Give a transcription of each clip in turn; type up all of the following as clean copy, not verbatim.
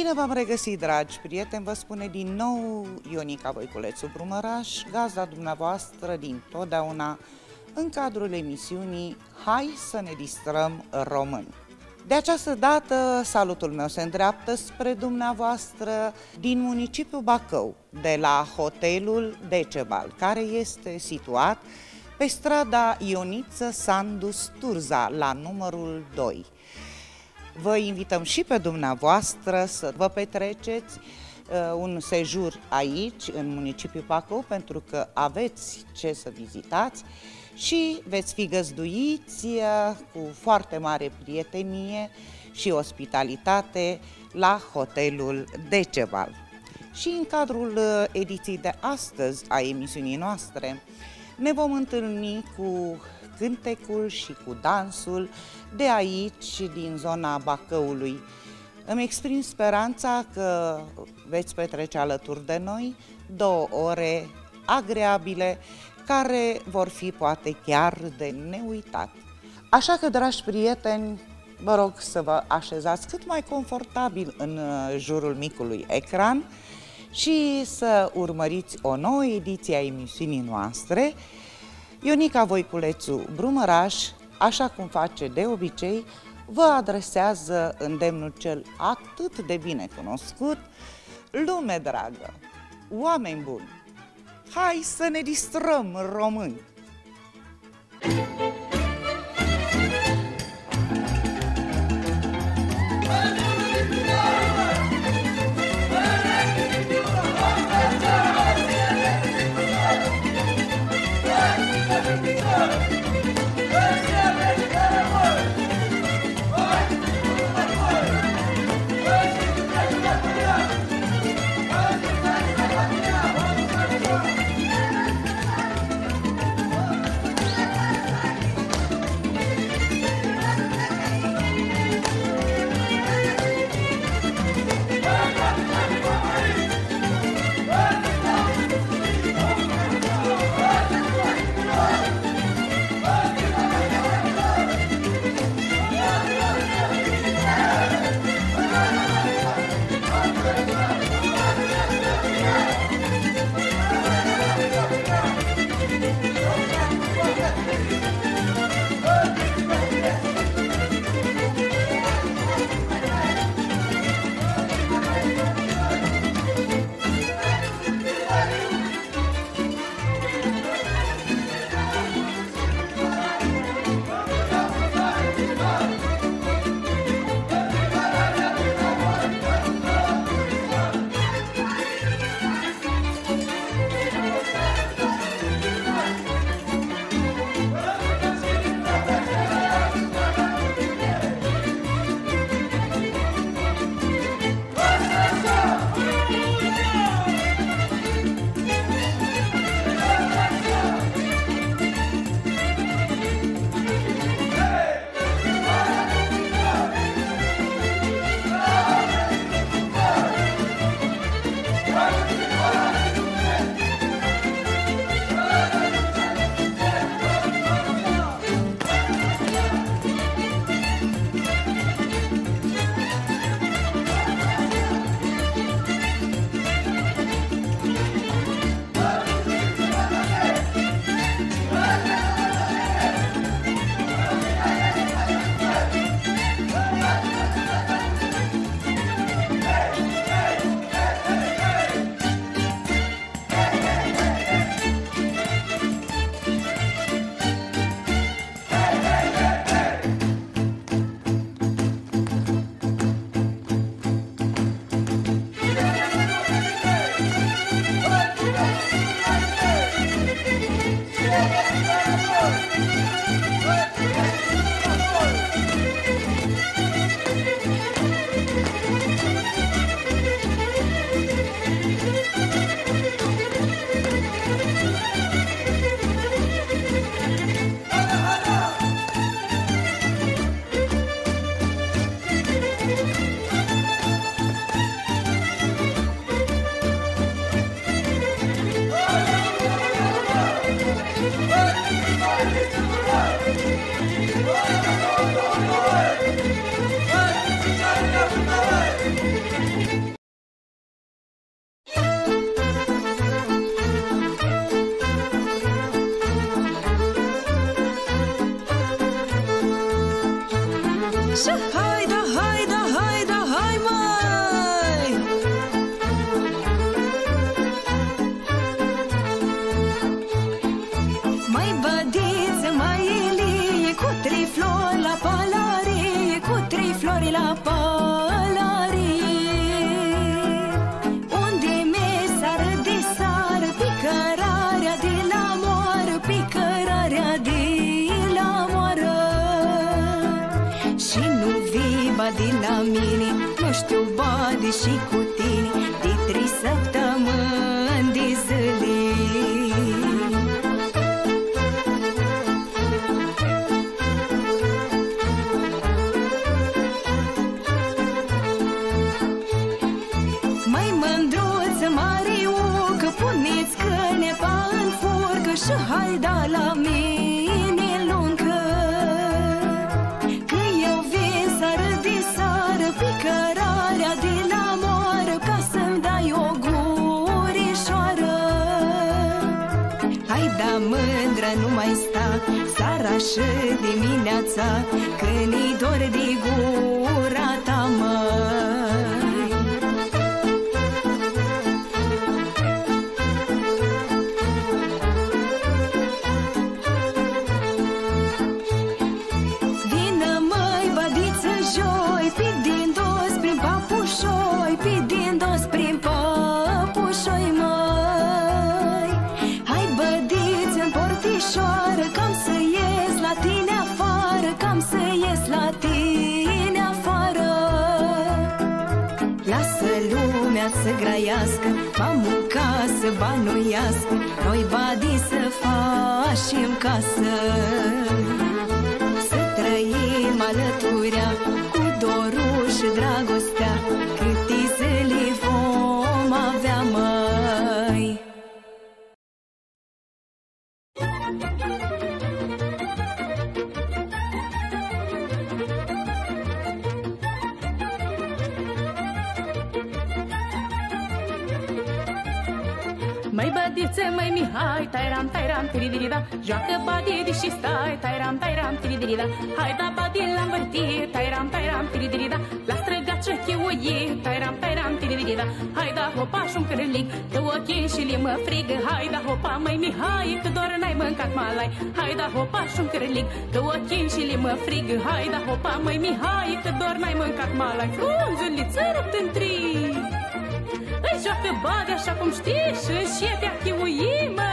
Bine v-am regăsit, dragi prieteni, vă spune din nou Ionica Voiculețu Brumăraș, gazda dumneavoastră din totdeauna în cadrul emisiunii Hai să ne distrăm români. De această dată, salutul meu se îndreaptă spre dumneavoastră din municipiul Bacău, de la hotelul Decebal, care este situat pe strada Ioniță Sandu Sturza, la numărul 2. Vă invităm și pe dumneavoastră să vă petreceți un sejur aici, în municipiul Bacău, pentru că aveți ce să vizitați și veți fi găzduiți cu foarte mare prietenie și ospitalitate la hotelul Decebal. Și în cadrul ediției de astăzi a emisiunii noastre ne vom întâlni cu cântecul și cu dansul de aici, din zona Bacăului. Îmi exprim speranța că veți petrece alături de noi 2 ore agreabile, care vor fi poate chiar de neuitat. Așa că, dragi prieteni, vă rog să vă așezați cât mai confortabil în jurul micului ecran și să urmăriți o nouă ediție a emisiunii noastre. Ionica Voiculețu Brumăraș, așa cum face de obicei, vă adresează îndemnul cel atât de bine cunoscut: lume dragă, oameni buni, hai să ne distrăm români! Și haida, haida, haida, hai mai! Mai bădiță, mai Ilie, cu 3 flori la pălărie, cu 3 flori la pălărie. Unde mesară de sară, picărarea de la moară, picărarea de la moară. Și nu vii badi la mine, nu știu badi și cu tine, de 3 săptămâni de zile. Mai mândruță, Mariucă, puneți cânepa în furcă și haida la mine luncă. Că eu vin sară de sară, picărarea de la moară, ca să-mi dai o gurișoară. Haida mândră, nu mai sta seara și dimineața, când-i dor de gura ta, măi. Vină măi, bădiță joi, pe din dos prin Papușoi, pe din dos prin Papușoi, măi. Hai bădiță-n portișoară, cam să ies la tine afară, cam să ies la tine afară. Lasă lumea să graiască, mamă ca să banuiască, noi badi să facem casă. Să trăim alăturea, cu dorul și dragostea, câte zile vom avea, măi. Mai bădiță, mai Mihai, tairam, tairam, tiridirida, joacă badidi și stai, tairam, tairam, tiridirida, hai da badi l-am vârtit, tairam, tairam, tiridirida, la străgață cheuie, tairam, tairam, tiridirida, hai da hopa și-un cârlic, că ochii și li mă frigă, hai da hopa, mai Mihai, că doar n-ai mâncat malai, hai da hopa și-un cârlic, că ochii și li mă frigă, hai da hopa, mai Mihai, că doar n-ai mâncat malai, frunzuliță răptântrii. Îi joacă bade așa cum știi și înșepea chiuii, mă.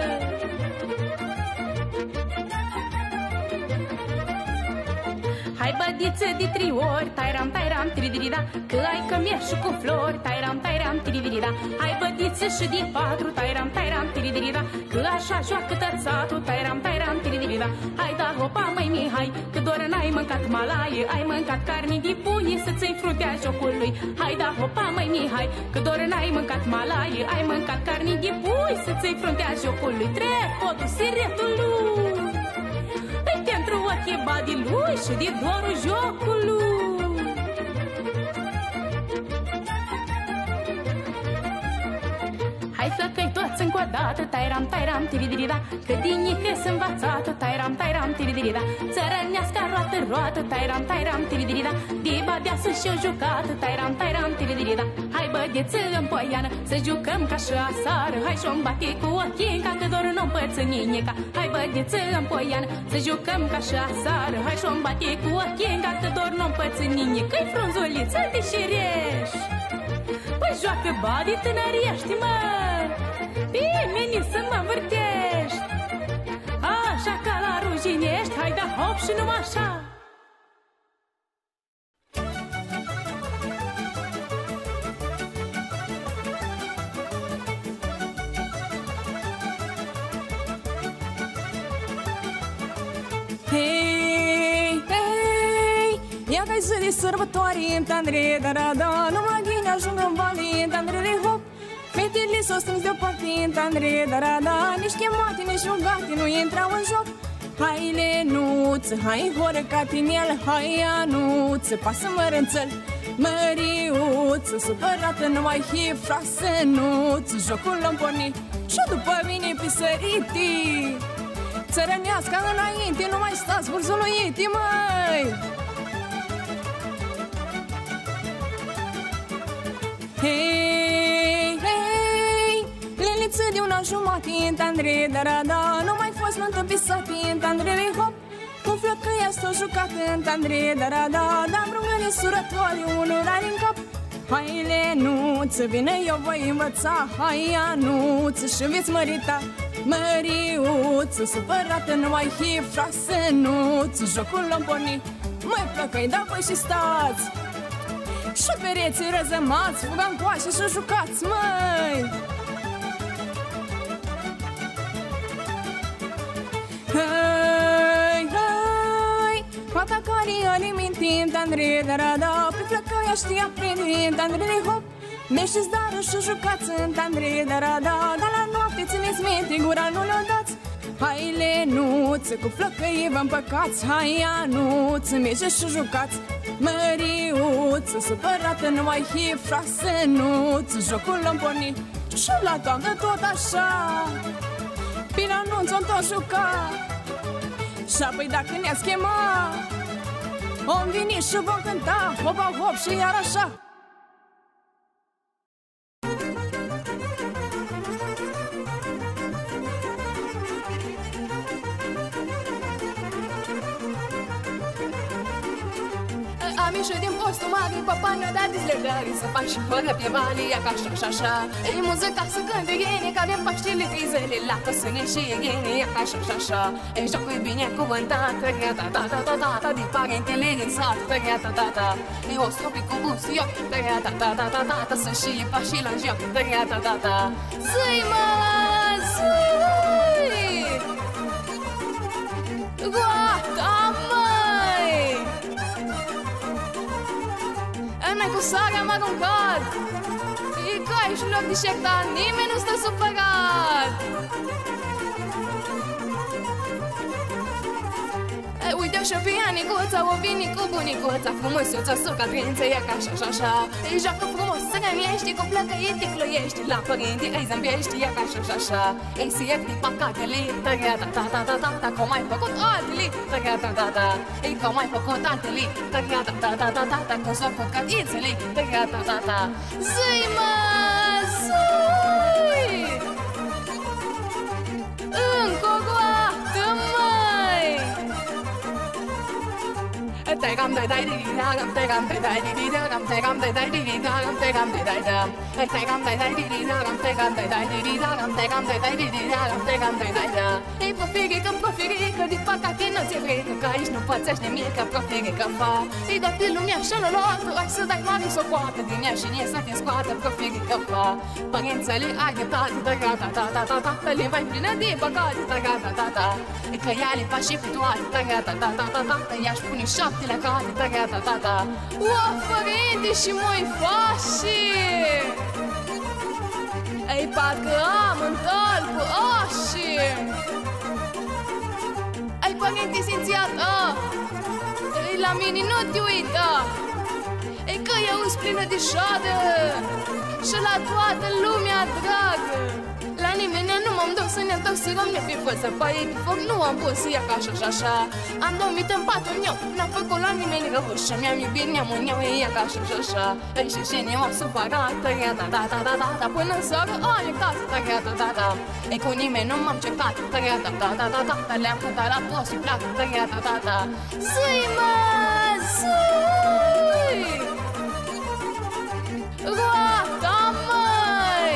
Hai bădiță de 3 ori, tairam, tairam, tiridirida, că ai cămieș și cu flori, tairam, tairam, tiridirida. Hai bădiță și de 4, tairam, tairam, tiridirida, că așa joacă tățatul, tairam, tairam, tiridirida. Hai da hopa, mai Mihai, că doar n-ai mâncat malaie, ai mâncat carne de pui să-ți-i fruntea jocul lui. Hai da hopa, mai Mihai, că doar n-ai mâncat malaie, ai mâncat carne de pui să-ți-i fruntea jocul lui. Trec podul siretul lui, pentru ochii badii lui și de dorul jocului. Hai flăcăi toți încă o dată, tairam, tairam, tiridirida, că din nică s învățată, tairam, tairam, tiridirida, țărănească roată, roată, tairam, tairam, tiridirida, de badea să-și o jucată, tairam, tairam, tiridirida. Hai bădeță în poiană, să jucăm ca și asară, hai și-o-mi bate cu ochii, ca că doar nu-mi păță nimica. Hai bădeță în poiană, să jucăm ca și asară, hai și-o-mi bate cu ochii, ca că doar nu-mi păță nimica-i frunzuliță de șireș. Păi joacă badi tânăriești, mă, pe mine să mă învârtești, așa ca la ruginești, hai da hop și numai așa. Hei, hei, ia că-i zi de sărbătoare în tandre, da, numai ghine ajung în vale, în tandrele hop. Fetele s-o strâns deoparte în tandre, da, nici chemate, nici rugate nu intrau în joc. Hai Lenuță, hai horăcat în el, hai Anuță, pasă mărânțăl, Măriuță, supărată nu mai hi, frasănuță, jocul l-am pornit și după mine pisăriti. Țărănească înainte, nu mai stați burzuluiti, măi! Hei, hei, liliță de una jumătate în tandre, da, nu mai fost mântă pisate în tandre, hop. Cu flăcăia s-o jucat în tandre, da, dar brungăne surători, unul are în cap. Hai, Lenuță, bine eu voi învăța, hai, Anuță, și veți mărita. Măriuță, supărată, nu mai hi, frasănuță, jocul l-am pornit. Măi, flăcăi, da voi și stați. Și pereții răzămați, fugam coașe și jucați, măi. Hei, hei, fata care are mintind, Andrei, da, pe flăcăia știa prindind, Andrei, hop. Meștiți darul și jucați în Andrei, da, dar la noapte țineți minte, gura nu le-o dați. Hai, Lenuță, cu flăcăii vă împăcați, hai, Anuță, mergeți și jucați. Măriuță, supărată, nu mai hi, frasănuță, jocul l-am pornit. Și la toamnă tot așa, până anunț o-mi tot juca. Și apoi dacă ne-ați chema, om veni și vom cânta, hop, hop și iar așa. Am ieșit din postul mare, papa ne-a dat dizlegări, să fac și fără pe valia, ca așa și așa. E muzica să cânte gene, că avem paștile trizele, lată să ne și gene, ca așa și așa. E jocul bine cuvântat, ta de parentele din sat, ta. E o stropi cu busioc, ta, să și pașii la joc, ta. Zâi, mă, zâi! Goata, măi! N-ai cu sarea mă aruncat. E cai și loc de șec, dar nimeni nu stă supărat. Uite-o și pe Anicuța, o vini cu bunicuța, frumusuța, suca, prință, e ca așa și așa. Îi joacă frumos, să gămiești, cu plăcăie te cloiești, la părinți îi zâmbești, e ca așa și așa. Ei se iefti păcatele, ta, cum ai făcut altele, ta. Ei cum ai făcut altele, ta, cum s-au făcut cătițele, ta. Zâi, mă, zâi! Încă o goată, măi! Tegam de dai di da gam tegam de dai di da gam tegam de dai di da gam tegam de dai da tegam de dai di da gam tegam de dai di da gam tegam de dai di da gam tegam de dai da. Ei profiri că din păcate nu ți-e frică, că aici nu pățești nimic, că profiri că fa. Ei dă pe lumea și la lotă, hai să dai mari socoată din ea și nie să te scoată, profiri că fa. Părințele ai dreptate, ta, le vai plină de păcate, ta. Că ea le faci și pe toate, ta, ea-și pune șapte la carte, ta. O, părinte, și mă-i faci! Ei, parcă am în tal cu oși! Ai, părinte, simțiată! Ei, la mine nu te uita! Ei, că eu-s plină de șadă și la toată lumea dragă! La nimeni nu m-am dus să ne dau să rămâne pe făță, pai pe foc nu am pus să ia ca așa și așa. Am dormit în patul meu, n-am făcut la nimeni rău și mi-am iubit neamul meu, ia ca așa și așa. Ei și cine m-au supărat, ta, până în seară ani casă, ta. Ei cu nimeni nu m-am certat, ta, le-am cântat la toți și plac, ta. Zâi, mă, zâi! Roata, măi!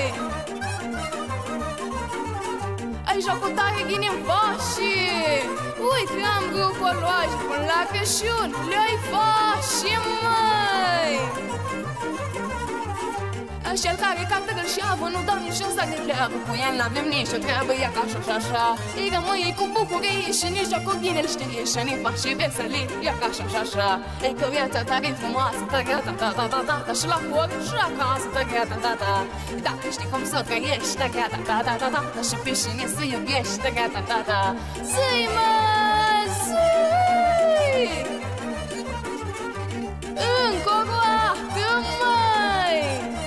Ai jocul tare ghine-n fași. Uite, am grupul loași până la Crăciun, le-ai fași, măi! Cel care cântă gâlșeavă, nu dau nici ăsta de treabă, cu el n-avem nici o treabă, ia ca așa și așa. Ei rămâi cu bucurie și nici jocul ghine-l știe și ne faci și veselie, ia ca așa și așa. Ei că viața tare-i frumoasă, ta, și la foc și acasă, ta. Dacă știi cum să trăiești, ta, și pe cine să iubești, ta. Zâi, mă, zâi! Încă o roată, măi!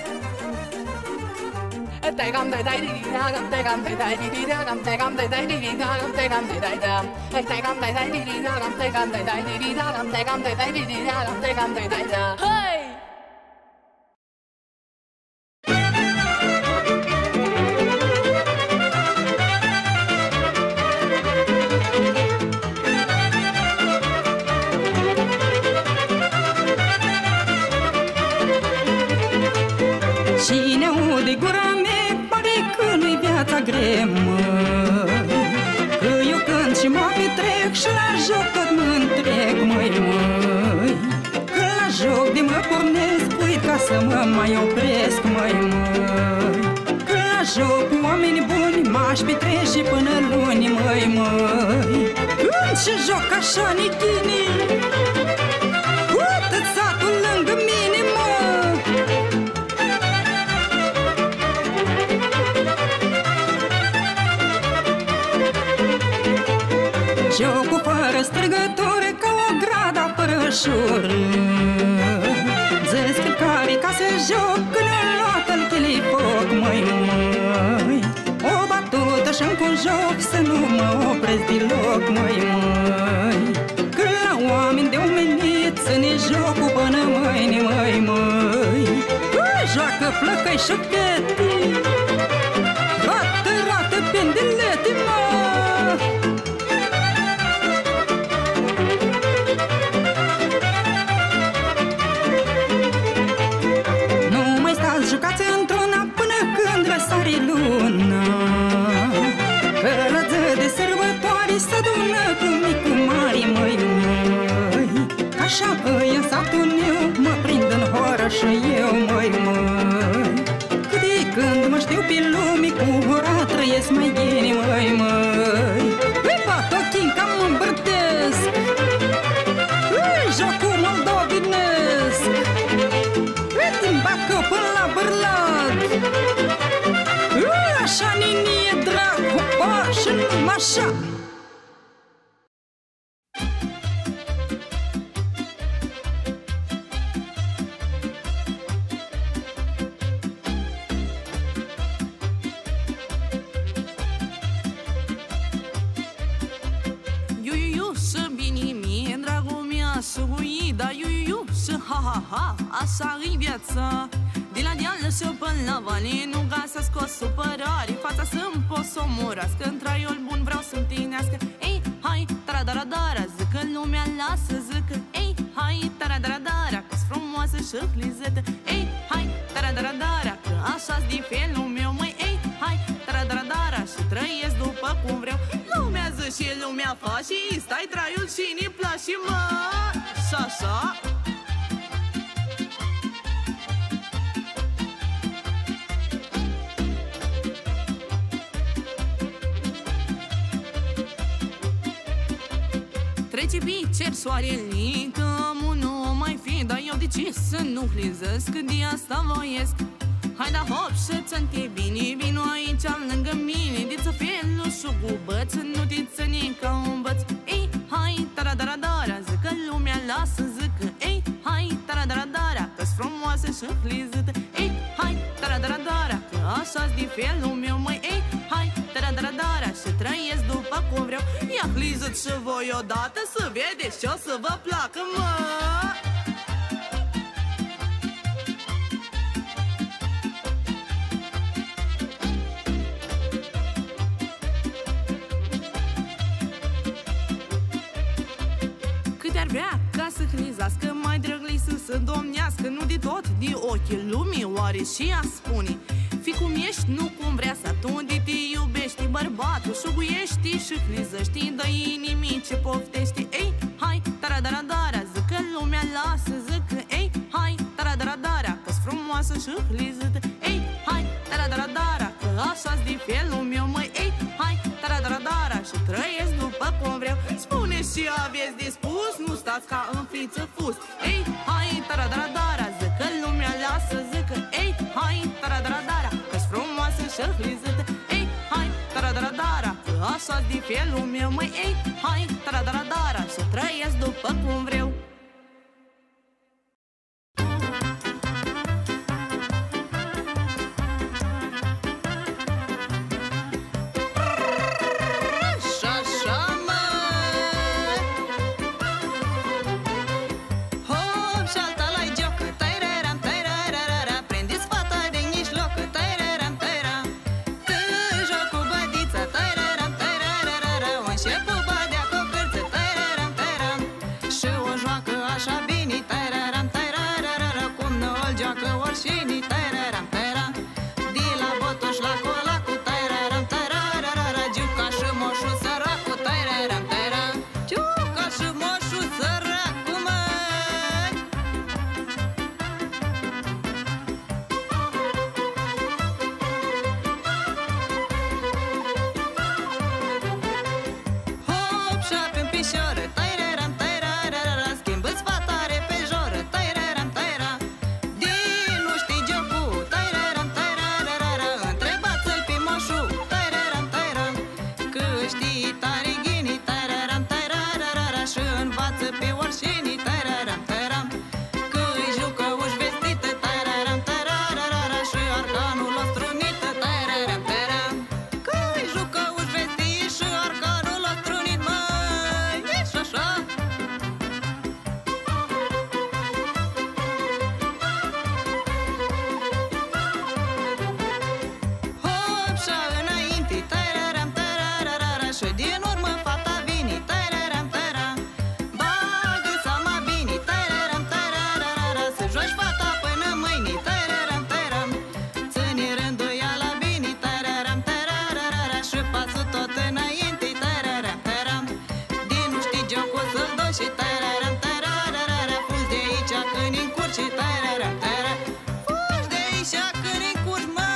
Tegam de dai di da gam tegam de dai di da gam tegam de dai di da gam tegam de dai da tegam de dai di da gam tegam de dai di da gam tegam de dai di da gam tegam de dai da. Hey! pornesc, uit ca să mă mai opresc, măi, măi. Când la joc cu oameni buni m-aș petrece până luni, măi, măi. Când se joc așa nichinii, cu atât satul lângă mine, mă. Jocul fără strigători, ca o grada fără șură. Zăscriu care ca să joc, când am luat-l chilii foc, măi, măi. O batută și-ncă un joc, să nu mă opresc deloc, măi, măi. Când la oameni de omenit, ține jocul până mâine, măi, măi. Joacă flăcăi și fete, roată pendelete, mă. Jucați într-una până când răsare luna, că la zi de sărbătoare s-adună cu mic cu mare, măi, măi. Așa îi în satul meu, mă prind în horă și eu, măi, măi. Cât de când mă știu pe lume, cu hora trăiesc mai bine, măi, măi. Îi bat ochii cam mă îmbărtesc, îi joc cu moldovinesc, îi bacă până la bărlat. Așa ninie drag, hopa și numai așa. Ha-ha-ha, așa-i viața. De la deală și până la vale, nu găsesc o supărare. Fața să-mi pot să o murească, în traiul bun vreau să-mi tinească. Ei, hai, tara-dara-dara, zică lumea lasă, zică. Ei, hai, tara-dara-dara, că-s frumoasă și hlizetă. Ei, hai, tara-dara-dara, că așa-s de felul meu, măi. Ei, hai, tara-dara-dara, și trăiesc după cum vreau. Lumea zi și lumea face, stai traiul și ne place, mă. Și-așa. Trece pe cer soarele, că nu mai fi, dar eu de ce să nu hlizesc, de asta voiesc. Hai da hop și țănte bine, vino aici lângă mine, diță felul și cu băț, nu te ține ca un băț. Ei, hai, tara-dara-dara, zică lumea lasă, zică. Ei, hai, tara-dara-dara, că-s frumoasă și hlizită. Ei, hai, tara-dara-dara, că așa-s de felul meu, măi. Ei, hai, tara-dara-dara, și trăiesc după cum vreau. Ia hlizit și voi odată să vedeți ce o să vă placă, mă. Câte ar vrea ca să hlizească, mai drăgli să se domnească. Nu de tot, de ochii lumii, oare și ea spune. Fii cum ești, nu cum vrea să atunde te iubești. Bărbatul șuguiești și hlizăști, dă inimii ce poftești. Ei, hai, tara-dara-dara, zică lumea lasă, zică. Ei, hai, tara-dara-dara, că-s frumoasă și hlizătă. Ei, hai, tara-dara-dara, că așa-s de felul meu, măi. Ei, hai, tara-dara-dara, și trăiesc după cum vreau. Spuneți și aveți de spus, nu stați ca în fiță fus. Ei, hai, tara-dara-dara, zică lumea lasă, zică. Ei, hai, tara-dara-dara, că-s frumoasă și hlizită. Ei, hai, tara-dara-dara, că așa-s de felul meu, măi. Ei, hai, tara-dara-dara, și trăiesc după cum vreau. Și o joacă șoapă în pișoră, taireram, tairarara, schimbă-ți fata repejoră, taireram, taira. Din nu știi jocu, taireram, tairarara, întrebați-l pe moșu, taireram, taira. Că știi tare ghini, taireram, tairarara, și învață pe orșinii, taireram, tairam. Că îi jucă uși vestită, taireram, tairarara, și arcanul o strunită, taireram, tairam. Că îi jucă uși vestit și arcanul o strunit, măi, e și așa. Hop, și-a înainte, taireram, tairarara, și din urmă fata vine, taireram, tairam. Bagă seama bine, taireram, tairarara, să joci fata până mâine, taireram, tairam. Ține rânduiala bine, taireram, tairarara, și pasul tot înainte, taireram, tairam. Din nu știi jocul să-l dă și taireram, tairarara, fugi de aici când încurci, taireram, tairam. Fugi de aici când încurci, măi.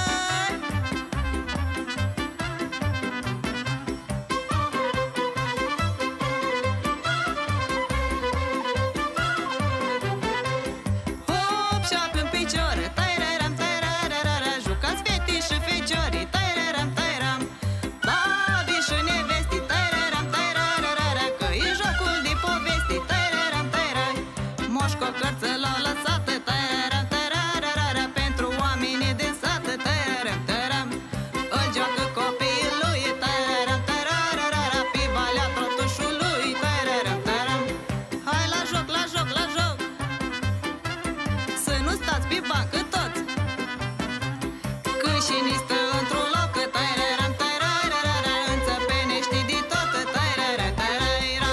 Hop, șoapă în picioare, taireram, tairarara, jucați fete și feciori, taireram, tairam. Babi și nevesti, taireram, tairarara, că e jocul de povesti, taireram, tairam. Moș cu o cărță l-au lăsat, taireram, tairarara, pentru oamenii din sat, taireram, tairam. Îl joacă copiii lui, taireram, tairarara, pe valea trotușului, taireram, tairam. Hai la joc, la joc, la joc, să nu stați pe bancă toți, că și ni stă într-un loc, taireram, tairarara, înțăpenești de tot, tairara, tairara.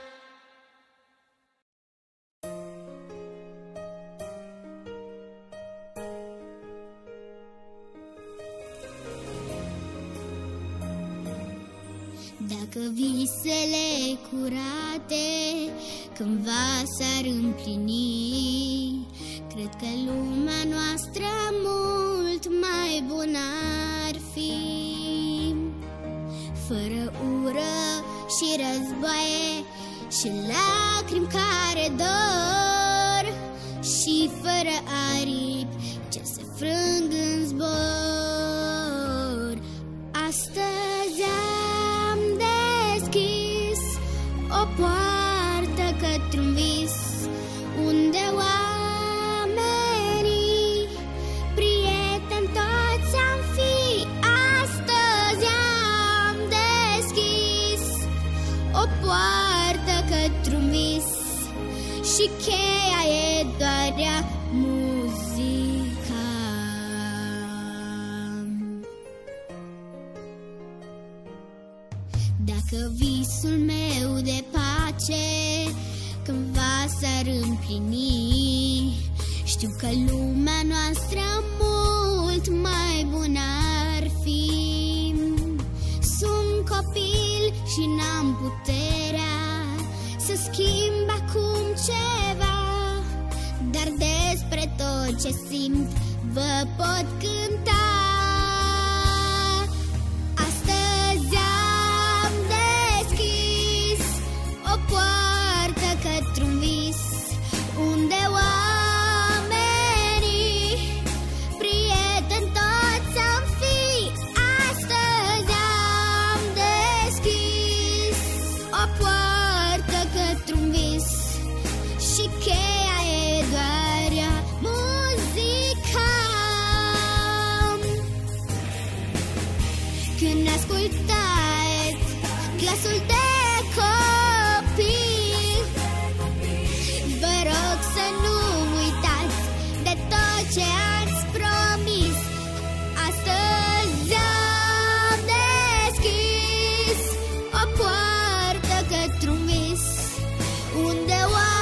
Dacă visele curate cândva s-ar împlini, cred că lumea noastră mult mai bună ar fi. Fără ură și războaie și lacrimi care dor, și fără aripi ce se frâng în zbor. Astăzi am deschis o poartă către-un vis, unde oamenii prieteni toți am fi. Astăzi am deschis o poartă către-un vis, și cheia e doar ea, muzica. Dacă visul meu de pace cândva s-ar împlini, știu că lumea noastră mult mai bună ar fi. Sunt copil și n-am puterea să schimb acum ceva, dar despre tot ce simt vă pot cânta. Astăzi am deschis o poartă către-un vis, unde oamenii prieteni toți am fi. Astăzi am deschis o poartă către-un vis, și cheia e doar ea, muzica. Când ascultați glasul de copii, vă rog să nu uitați de tot ce ați promis. Astăzi am deschis o poartă către-un vis, unde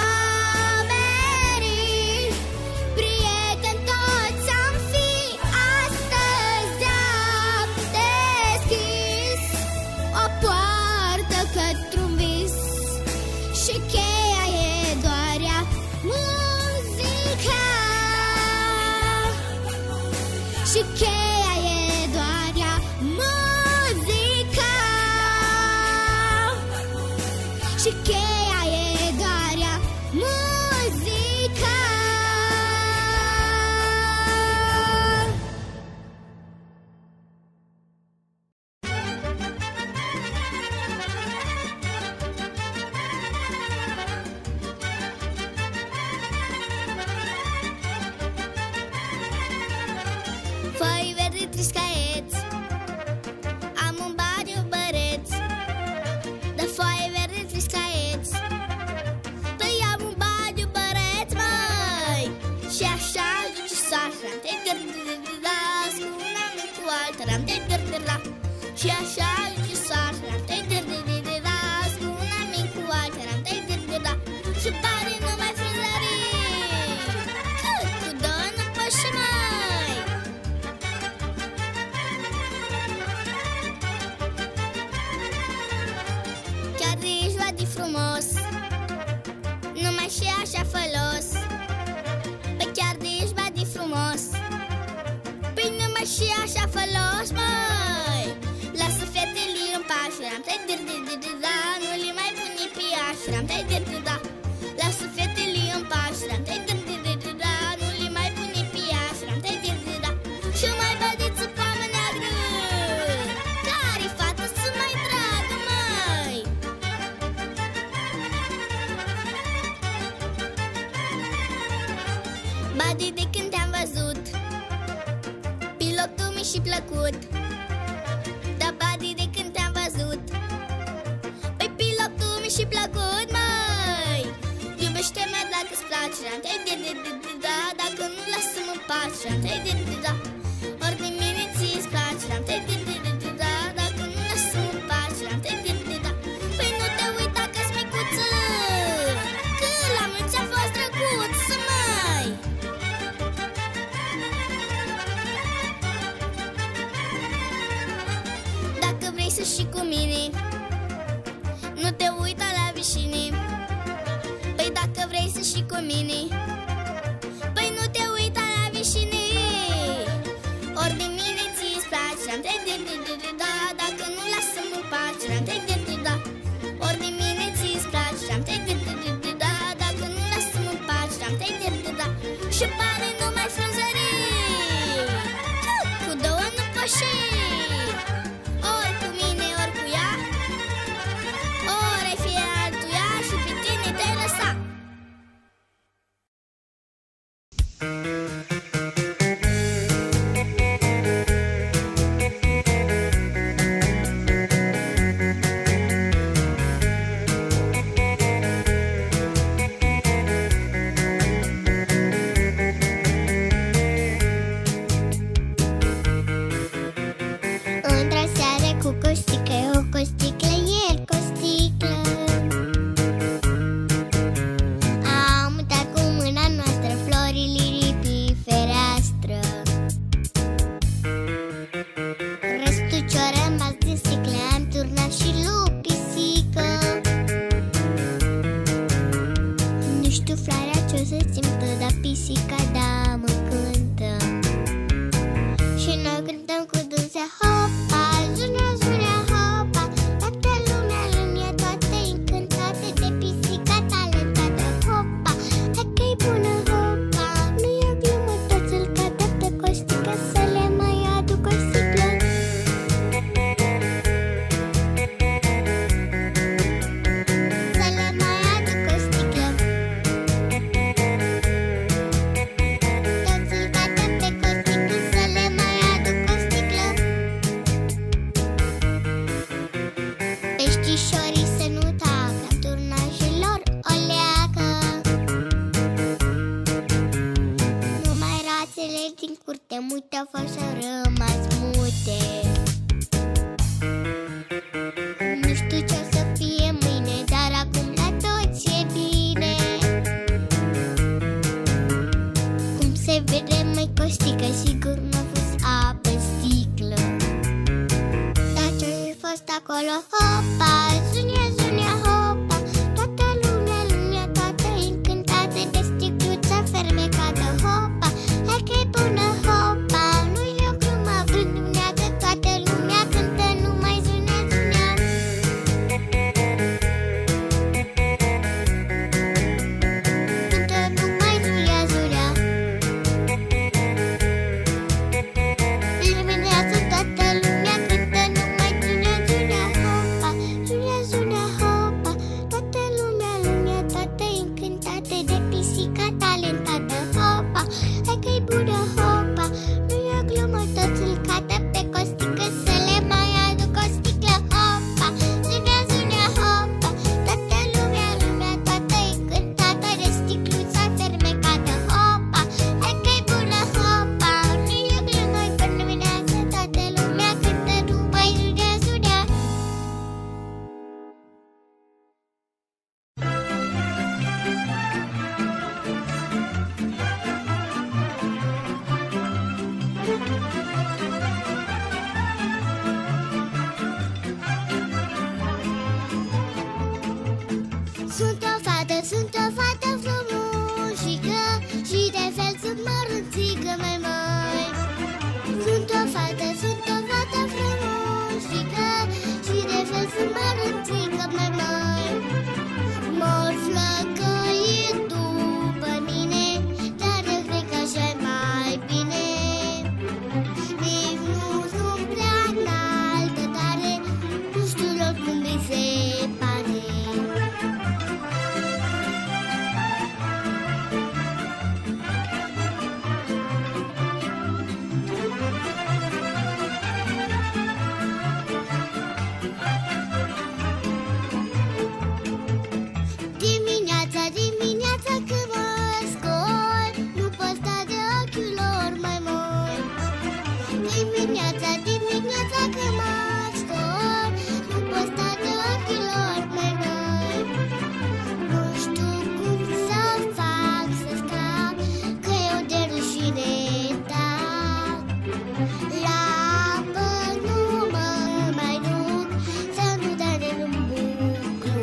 oamenii prieteni toți am fi. Astăzi am deschis o poartă și cheia e doar ea, muzica. Foi verde triscaeți, am un bariu băreț. De foaie verde triscaeți, păi am un bariu băreț, măi. Și așa zice soacra, te-ai dârdârda, spune-mi cu altăram, te-ai dârdârda. Și așa zice soacra, te-ai dârdârda, spune-mi cu altăram, te-ai dârdârda. Și pare numai frunzării, cât cu două nu păși, măi. Chiar de ești va de frumos, numai și așa folos. Păi chiar de ești va de frumos, păi numai și așa folos, măi. Lasă fetele în pașuram, te-ai dârdârda, nu le mai pune pe așuram, te-ai dârdârda. Lasă fetele în pașuram, te-ai dârdârda, nu le mai pune pe așuram, te-ai dârdârda. Și mai bădiță poamă neagră, care fată să mai dragă, măi. Badi, de când te-am văzut, pilotul mi-și plăcut. Da, Badi, de când te-am văzut, păi pilotul mi-și plăcut, măi. Iubește-mă dacă-ți place, te-ai de-de-de-da, dacă nu lasă-mă în pace, te-ai de-de-da. Ori de mine ți-ți place, te-ai de-de-de-da, dacă nu lasă-mă în pace, te-ai de-de-da. Păi nu te uita că-s micuță, că la mulți a fost drăguță, măi. Dacă vrei să și cu mine, nu te uita la vișine. Păi dacă vrei să și cu mine, păi nu te uita la vișine. Ori de mine ți-ți place, te-ai de-de-de-da, dacă nu lasă-mă în pace, te-ai de-de-da. Ori de mine ți-ți place, te-ai de-de-de-da, dacă nu lasă-mă în pace, te-ai de-de-da. Și pare numai frunzării, cât cu două nu păși. Ori cu mine, ori cu ea, ori ai fi altuia și pe tine te-ai lăsat. Într-o seară cu costică, o costiclă, el costiclă. Am mutat cu mâna noastră florile pe fereastră. Restul ce-o rămas din sticlă am turnat și lui pisică. Nu știu floarea ce-o să simtă, dar pisica da mă cântă. Și noi cântăm cu dânsea, hopa, zunea, zunea, hopa. Toată lumea lumea, toate încântate de pisica talentată, hopa. Dacă-i bună, hopa, nu e o glumă, toți îl cadă costică, să le mai aduc o sticlă. Să le mai aduc o sticlă. Toți îl cadă pe costică, să le mai aduc o sticlă. Peștișorii să nu tacă, turnajilor o leacă. Numai rațele din curte, multe au fost și au rămas mute. Nu știu ce-o să fie mâine, dar acum la toți e bine. Cum se vede, măi costică, sigur nu a fost apă în sticlă. Dar ce-a fost acolo, hopa, zunia, zunia, hopa. Toată lumea, lumea, toată încântată de sticluța fermecată, hopa. Hai că-i bună, hopa, nu e o glumă, vândumnea că toată lumea cântă numai zunia, zunia. Sunt o fată frumușică și de fel sunt mărunțică, mai. Sunt o fată frumușică și de fel sunt mărunțică, mai. Mor flăcăit după mine, dar eu cred că așa-i mai bine. Nici nu sunt prea înaltă tare, nu știu lor cum mi se pare. Dimineața când mă scol, nu pot sta de ochiul lor, mai mult. Dimineața când mă scol, nu pot sta de ochiul lor, mai mult. Nu știu cum să fac să scap, că eu de rușine tac. La apă nu mă mai duc, să nu dă de lumbuclu.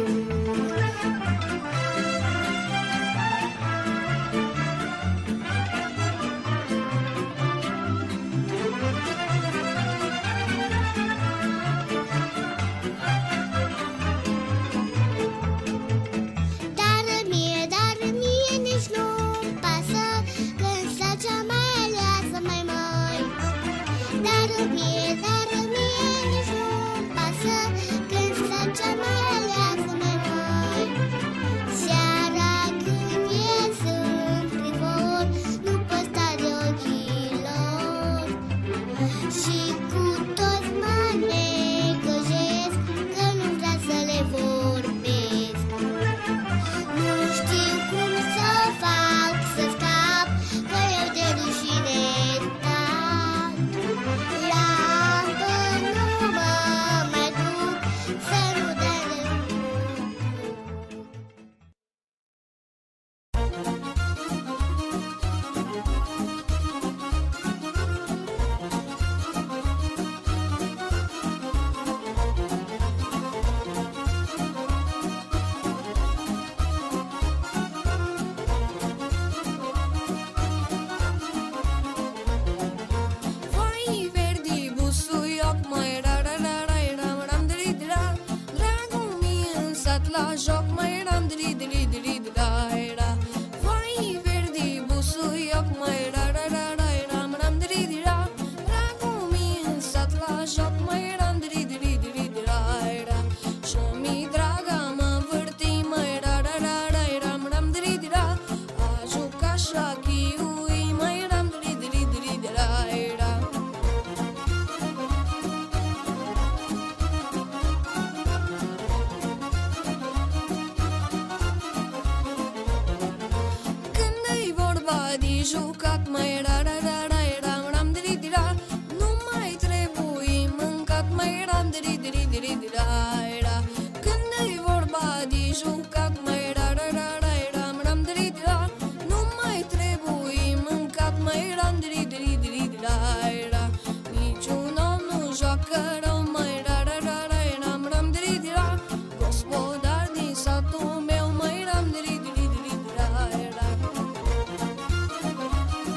Dar mie nici nu-mi pasă când sta cea mai aleasă, mai. Dar mie nici nu-mi pasă când sta cea mai aleasă, mai. Seara când ies în privor, nu pot sta de ochii lor. Și cu toți mă negăjesc, că nu vreau să le vorbesc. Nu știu cum să fac să scap, că eu de rușine tac. La apă nu mă mai duc, să nu dea de lumbuc. Vai verdi busuioc, mai ram dri dra. Dragul meu în sat la joc, mai ram dri dra. Vai verdi busuioc, mai ram dri dra. Dragul meu în sat la joc, mai ram dri dra. Și-mi draga mă vârti, mai ram dri dra. A juca șachiui, mai ram dri dra. Când-i vorba de jucat, mai ram dri dra. Nu mai trebuie mâncat, mai ram dri dra. Când-i vorba de jucat, mai ram dri dra. Nu mai trebuie mâncat, mai ram dri dra. Niciun om nu joacă rău, mai ram dri dra. Gospodar din satul meu, mai ram dri dra.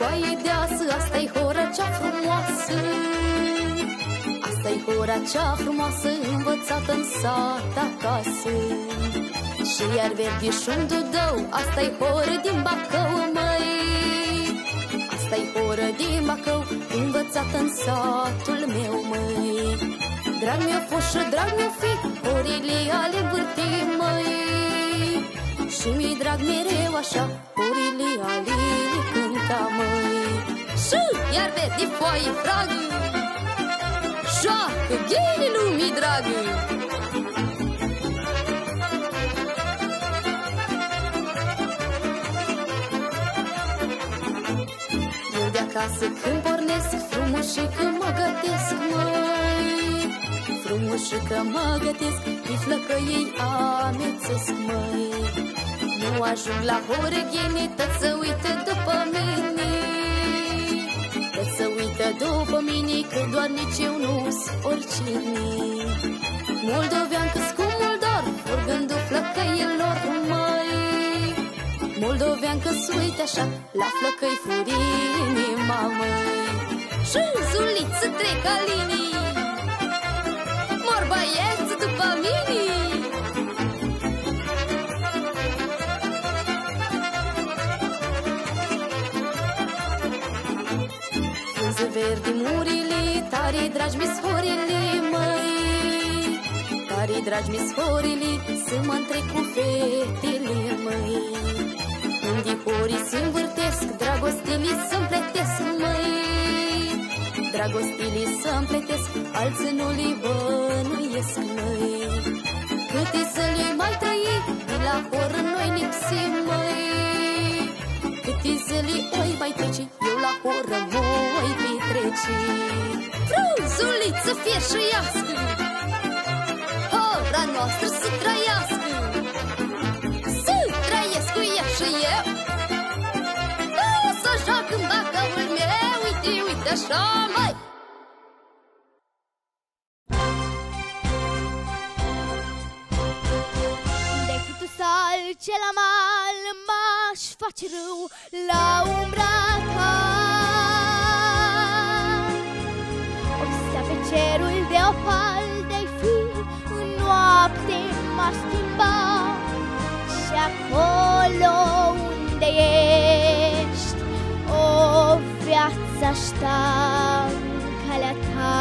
foaie de asă, asta-i hora cea frumoasă. Asta-i hora cea frumoasă, învățată în sat acasă. Și iar verdișul dudău, asta-i horă din Bacău, măi. Asta-i horă din Bacău, învățată în satul meu, măi. Drag mi-o fost și drag mi-o fi, horile ale vârtii, măi. Și mi-i drag mereu așa, horile ale cânta, măi. Și iar verdi foaie fragă, joacă ghele lumii dragă. Eu de acasă când pornesc, frumușică mă gătesc, măi. Frumușică mă gătesc, tiflă că ei amețesc, măi. Nu ajung la horeghene, tot să uită după mine. Tot să uită după mine, că doar nici eu nu-s oricine. Moldoveancă-s cu moldor, furgându flăcăielor, măi. Moldoveancă-s uite așa, la flăcăi furine, mamăi. Și zuliță trec alinii, mor băieți după mine. Frunze verdi murile, tare dragi mi-s horile, măi. Tare dragi mi-s horile, să mă întrec cu fetele, măi. Unde horii se învârtesc, dragostilii să-mi pletesc, măi. Dragostilii să-mi pletesc, alții nu li bănuiesc, măi. Câte zile mai trăi, de la horă noi lipsim, măi. Câte zile oi mai trece, eu la horă voi petrece. Frunzuliță fierșăiască, hora noastră să trăiască. Să trăiesc cu ea și eu, o să joc în Bacăul meu. Uite, uite așa, măi. Decât tu sal ce la mal, m-aș face rău la umbra ta. O stea pe cerul de opal, de-ai fi în noapte m-aș schimba. Și acolo unde ești, o viață-aș sta în calea ta,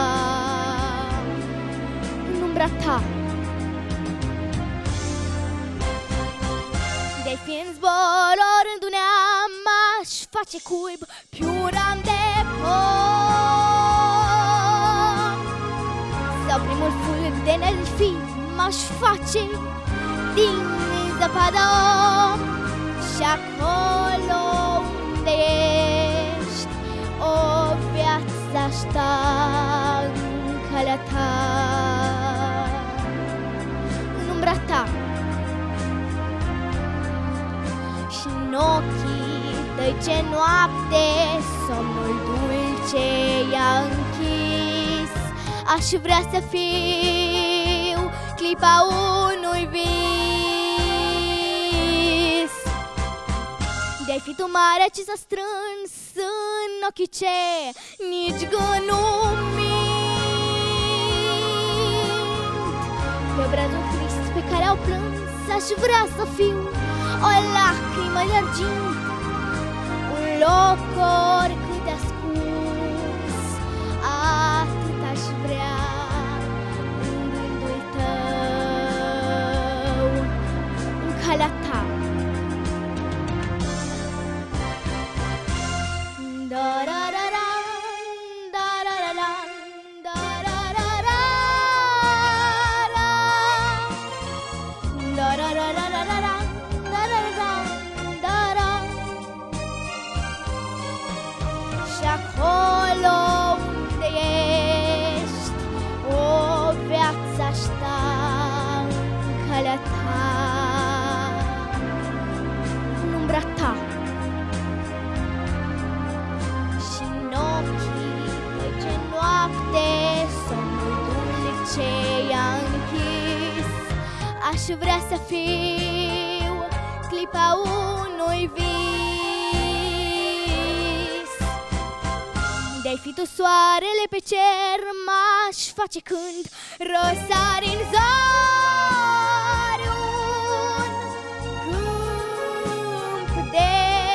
în umbra ta. De-ai fi în zbor orându-ne m-aș face cuib pe un ram de pom. Sau primul fulg de n-ar fi, m-aș face din zăpadă om. Și acolo unde ești, o viață-aș sta în calea ta, în umbra ta. Și-n ochii tăi ce noapte somnul dulce i-a închis, aș vrea să fiu clipa unui vis. De-ai fi tu marea ce s-a strâns în ochii ce nici gând nu mint. Pe obrazul trist pe care au plâns aș vrea să fiu o lacrimă de argint, un loc oricât ascuns, atât aș vrea în gândul tău, în calea ta. Și acolo unde ești, o viață-aș sta în calea ta, în umbra ta. Și-n ochii tăi ce noapte somnul dulce i-a închis, aș vrea să fiu clipa unui vis. Ai fi tu soarele pe cer, m-aș face când răsari în zori un câmp de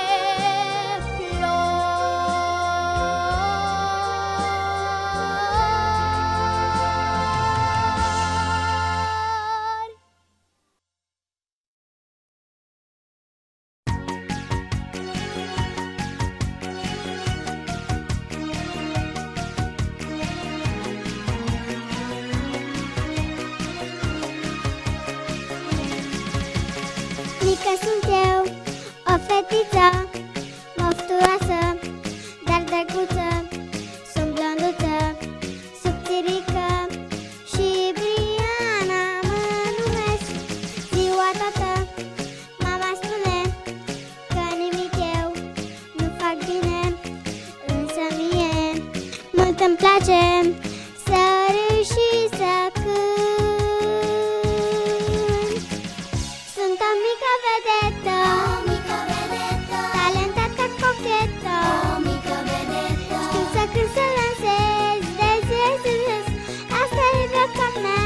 Mică sunt eu, o fetiță mofturoasă, dar drăguță. Sunt blonduță, subțirică și Briana mă numesc. Ziua toată mama spune că nimic eu nu fac bine, însă mie mult îmi place să râd și să cânt. Sunt o mică vedetă, talentată, cochetă, știu să cânt, să lansez, de zi, asta e viața mea.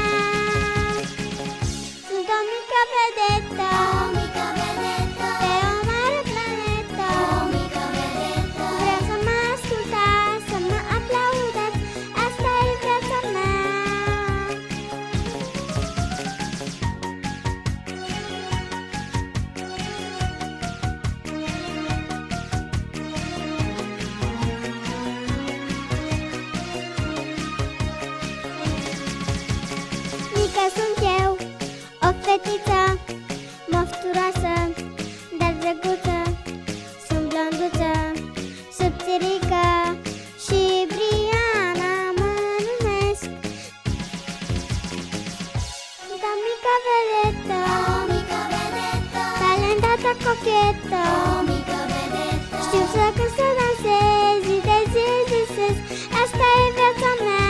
Sunt o mică vedetă, pe o mare planetă. Vreau să mă ascultați, să mă aplaudați, asta e viața mea. Mică sunt eu, o fetiță mofturoasă, dar drăguță. Sunt blonduță, subțirică și Briana mă numesc. Sunt o mică vedetă, talentată, cochetă, știu să cânt, să dansez, zi de zi visez, asta e viața mea.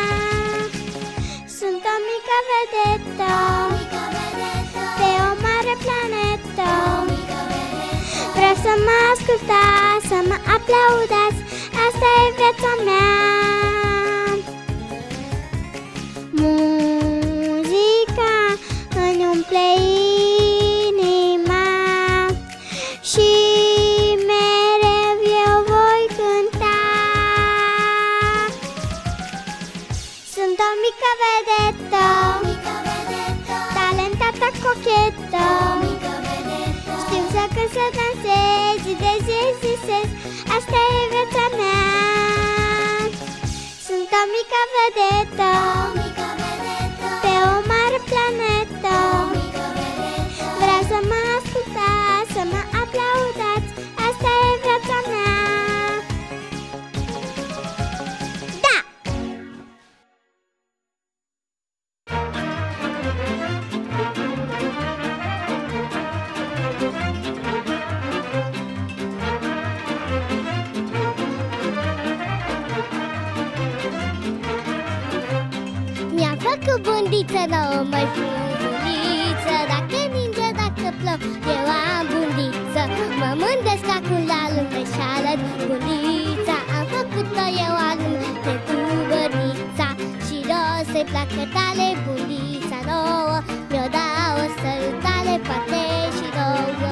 Sunt o mică vedetă, pe o mare planetă. Vreau să mă ascultați, să mă aplaudați, asta e viața mea. Muzica îmi umple inima și mereu eu voi cânta. Sunt o mică vedetă, talentată, cochetă, știu să cânt, să dansez, zi de zi visez, asta e viața mea. Sunt o mică vedetă, pe o mare planetă. Vreau să mă ascultați, să mă aplaudați, asta e viața mea. Da! Mi-a făcut bundiță nouă, mai frumuliță. Dacă ninge, dacă plouă, eu am bundiță. Mă mândresc acum la lume și arăt bundița. Am făcut-o eu alum pentru bărnița. Și o să-i placă tale bundița nouă. Mi-o dau o sărutare, poate și nouă.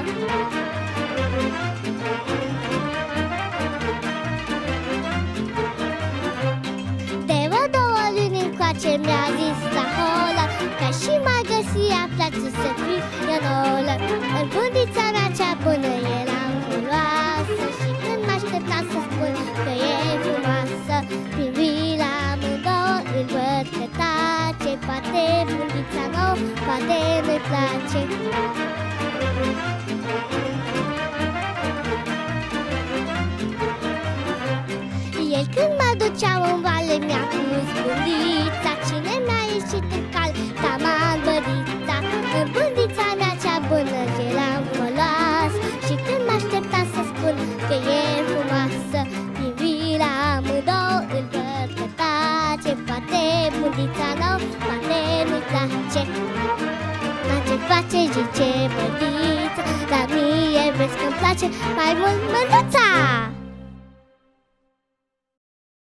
De vreo 2 luni încoace mi-a zis la holă că și m-a găsit, a place să fiu ionolă. În bundița mea cea bună era frumoasă și când m-aștepta să spun că e frumoasă, privind la amândouă îl văd că tace. Poate bundița nouă, poate nu-i place. El când mă duceau în vale mi-a pus bundița. Cine mi-a ieșit în cal, taman bădița. În bundița mea cea bună eram folos. Și când m-aștepta să spun că e frumoasă, privirea amândouă îl văd că tace. Poate bundița nouă, poate nu-i place. Dar ce face, zice bădița, dar mie vezi că-mi place mai mult mândruța.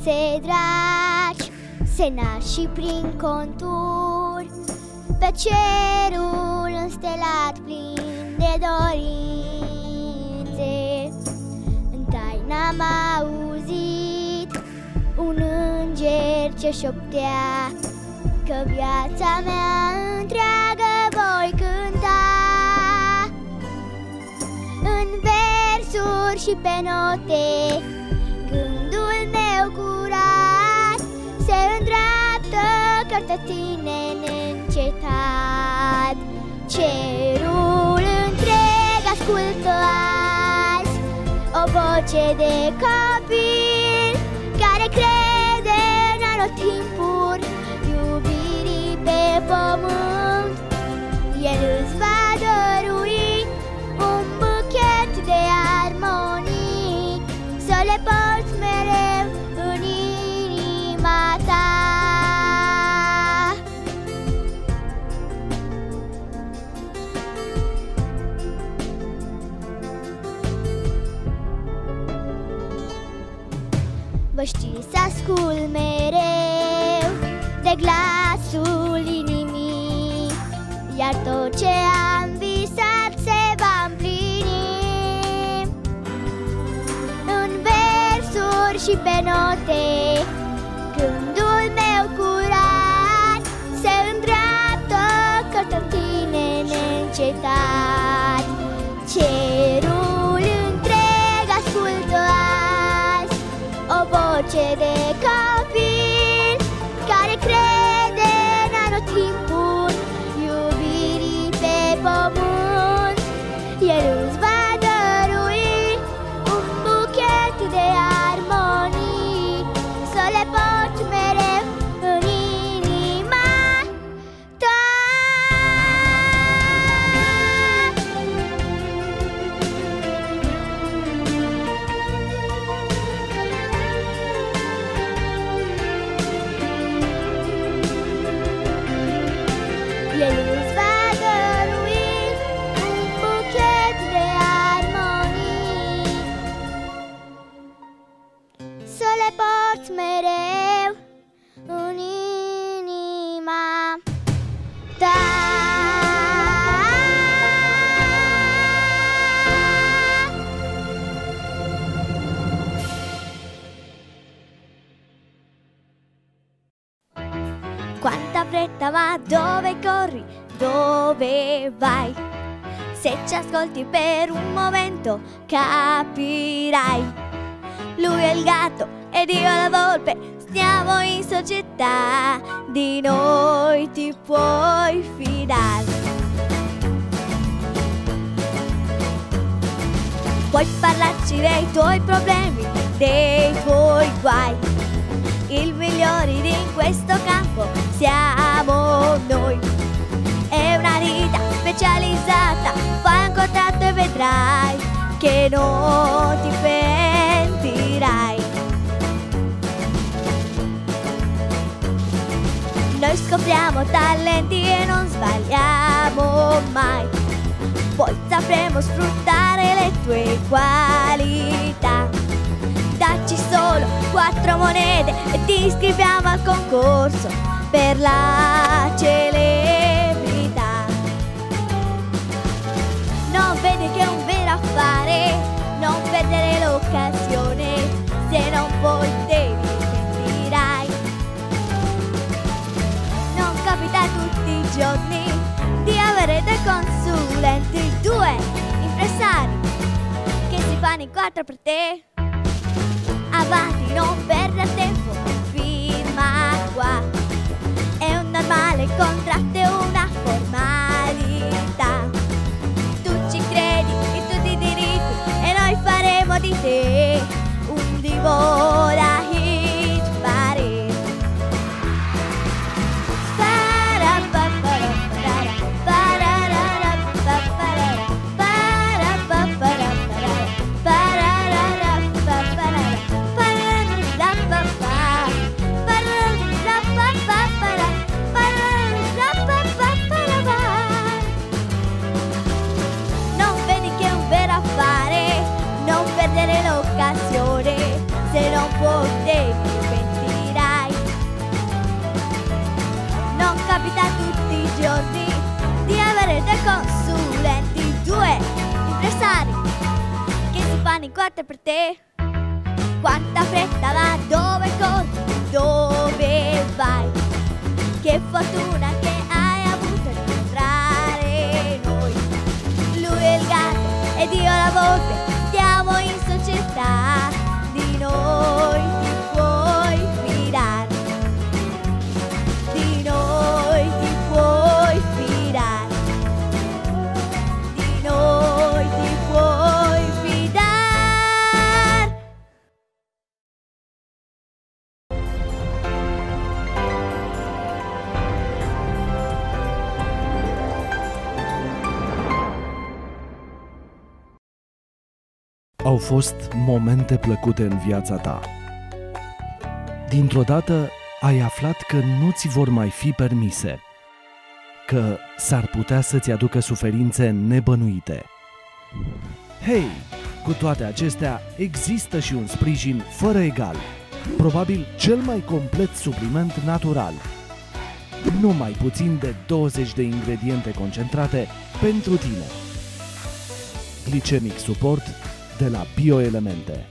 frumoase dragi se nasc și prin conturi pe cerul înstelat plin de dorințe. În taină am auzit un înger ce șoptea că viața mea întreagă voi cânta. În versuri și pe note gândul meu curat se îndreaptă către tine neîncetat. Cerul întreg ascultă azi o voce de copil care crede în anotimpuri iubirii pe pământ. El îți va dărui un buchet de armonii să le porți mereu în inima ta. Vă știi să ascult mereu de glasul inimii, iar tot ce am visat se va împlini. În versuri și pe note gândul meu curat se îndreaptă către tine neîncetat. Cerul întreg ascultă azi o voce de copil care crede în anotimpuri iubirii pe pământ. El îți va dărui un buchet de armonii să le porți mereu în inima ta. El îți va dărui un buchet de armonii să le porți mereu în inima ta. Quanta fretta, ma dove corri, dove vai? Se ci ascolti per un momento capirai. Lui è il gatto ed io la volpe, stiamo in società, di noi ti puoi fidare. Puoi parlarci dei tuoi problemi, dei tuoi guai. Il migliori in questo campo siamo noi. È una ditta specializzata, fai un contratto e vedrai che non ti pentirai. Noi scopriamo talenti e non sbagliamo mai. Poi sapremo sfruttare le tue qualità. Dacci solo 4 monete e ti iscriviamo al concorso per la celebrità. Non vedi che è un vero affare, non perdere l'occasione, se non poi te ne pentirai. Non capita tutti i giorni di avere 2 consulenti, 2 impresari che si fanno in 4 per te. Avanti, non perdere tempo, firma qua. È un normale contratto, è una formalità. Tu ci credi in tutti i diritti e noi faremo di te un divora hit parade. Se non potevi capita tutti i giorni di avere dei consulenti, 2 impresari che si fanno in corte per te. Quanta fretta, ma dove corri, dove vai? Che fortuna che hai avuto di incontrare noi. Lui è il gatto ed io la volpe, stiamo in società. Di noi ti puoi fidare, di noi ti puoi fidare, di noi ti puoi fidare. Au fost momente plăcute în viața ta. Dintr-o dată ai aflat că nu ți vor mai fi permise, că s-ar putea să-ți aducă suferințe nebănuite. Hei, cu toate acestea, există și un sprijin fără egal, probabil cel mai complet supliment natural. Nu mai puțin de 20 de ingrediente concentrate pentru tine. Glycemic Support de la Bioelemente.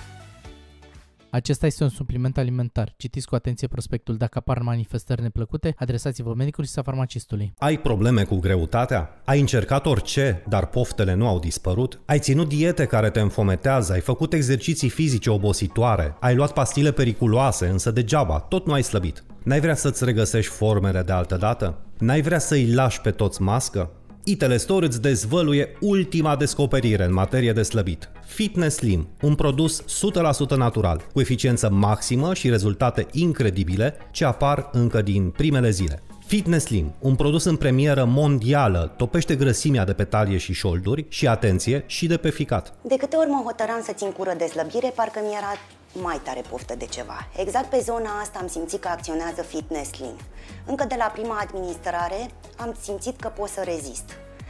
Acesta este un supliment alimentar. Citiți cu atenție prospectul. Dacă apar manifestări neplăcute, adresați-vă medicului sau farmacistului. Ai probleme cu greutatea? Ai încercat orice, dar poftele nu au dispărut? Ai ținut diete care te înfometează? Ai făcut exerciții fizice obositoare? Ai luat pastile periculoase, însă degeaba, tot nu ai slăbit? N-ai vrea să-ți regăsești formele de altă dată? N-ai vrea să-i lași pe toți mască? Itelestor îți dezvăluie ultima descoperire în materie de slăbit. Fitness Slim, un produs 100% natural, cu eficiență maximă și rezultate incredibile ce apar încă din primele zile. Fitness Slim, un produs în premieră mondială, topește grăsimea de pe talie și șolduri și, atenție, și de pe ficat. De câte ori mă hotăram să țin cură de slăbire, parcă mi-era mai tare poftă de ceva. Exact pe zona asta am simțit că acționează Fitness Slim. Încă de la prima administrare am simțit că pot să rezist.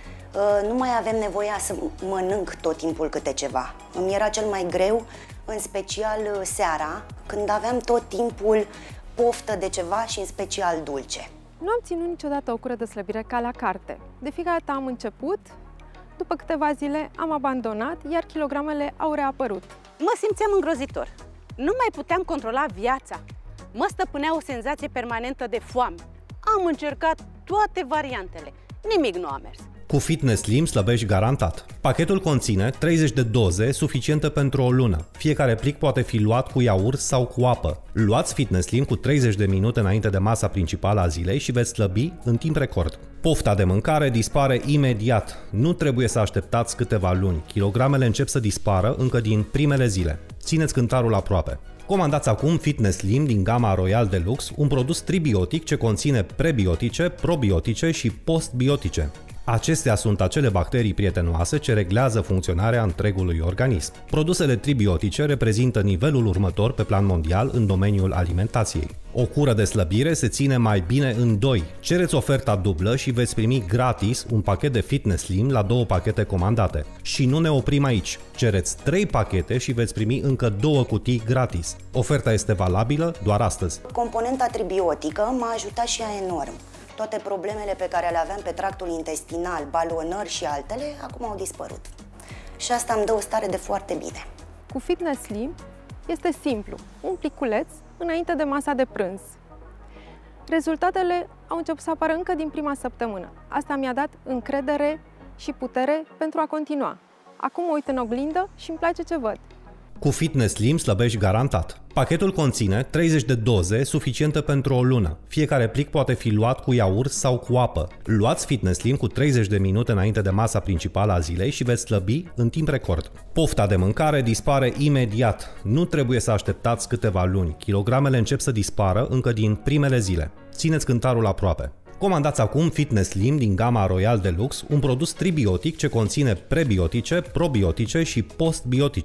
Nu mai avem nevoia să mănânc tot timpul câte ceva. Îmi era cel mai greu, în special seara, când aveam tot timpul poftă de ceva și în special dulce. Nu am ținut niciodată o cură de slăbire ca la carte. De fiecare dată am început, după câteva zile am abandonat, iar kilogramele au reapărut. Mă simțeam îngrozitor. Nu mai puteam controla viața. Mă stăpânea o senzație permanentă de foame. Am încercat toate variantele. Nimic nu a mers. Cu Fitness Slim slăbești garantat. Pachetul conține 30 de doze suficiente pentru o lună. Fiecare plic poate fi luat cu iaurt sau cu apă. Luați Fitness Slim cu 30 de minute înainte de masa principală a zilei și veți slăbi în timp record. Pofta de mâncare dispare imediat. Nu trebuie să așteptați câteva luni. Kilogramele încep să dispară încă din primele zile. Țineți cântarul aproape. Comandați acum Fitness Slim din gama Royal Deluxe, un produs tribiotic ce conține prebiotice, probiotice și postbiotice. Acestea sunt acele bacterii prietenoase ce reglează funcționarea întregului organism. Produsele tribiotice reprezintă nivelul următor pe plan mondial în domeniul alimentației. O cură de slăbire se ține mai bine în 2. Cereți oferta dublă și veți primi gratis un pachet de Fitness Slim la 2 pachete comandate. Și nu ne oprim aici. Cereți 3 pachete și veți primi încă 2 cutii gratis. Oferta este valabilă doar astăzi. Componenta tribiotică m-a ajutat și ea enorm. Toate problemele pe care le aveam pe tractul intestinal, balonări și altele, acum au dispărut. Și asta îmi dă o stare de foarte bine. Cu Fitness Slim este simplu, un pliculeț înainte de masa de prânz. Rezultatele au început să apară încă din prima săptămână. Asta mi-a dat încredere și putere pentru a continua. Acum mă uit în oglindă și îmi place ce văd. Cu Fitness Slim slăbești garantat. Pachetul conține 30 de doze suficiente pentru o lună. Fiecare plic poate fi luat cu iaurt sau cu apă. Luați Fitness Slim cu 30 de minute înainte de masa principală a zilei și veți slăbi în timp record. Pofta de mâncare dispare imediat. Nu trebuie să așteptați câteva luni. Kilogramele încep să dispară încă din primele zile. Țineți cântarul aproape. Comandați acum Fitness Slim din gama Royal Deluxe, un produs tribiotic ce conține prebiotice, probiotice și postbiotice.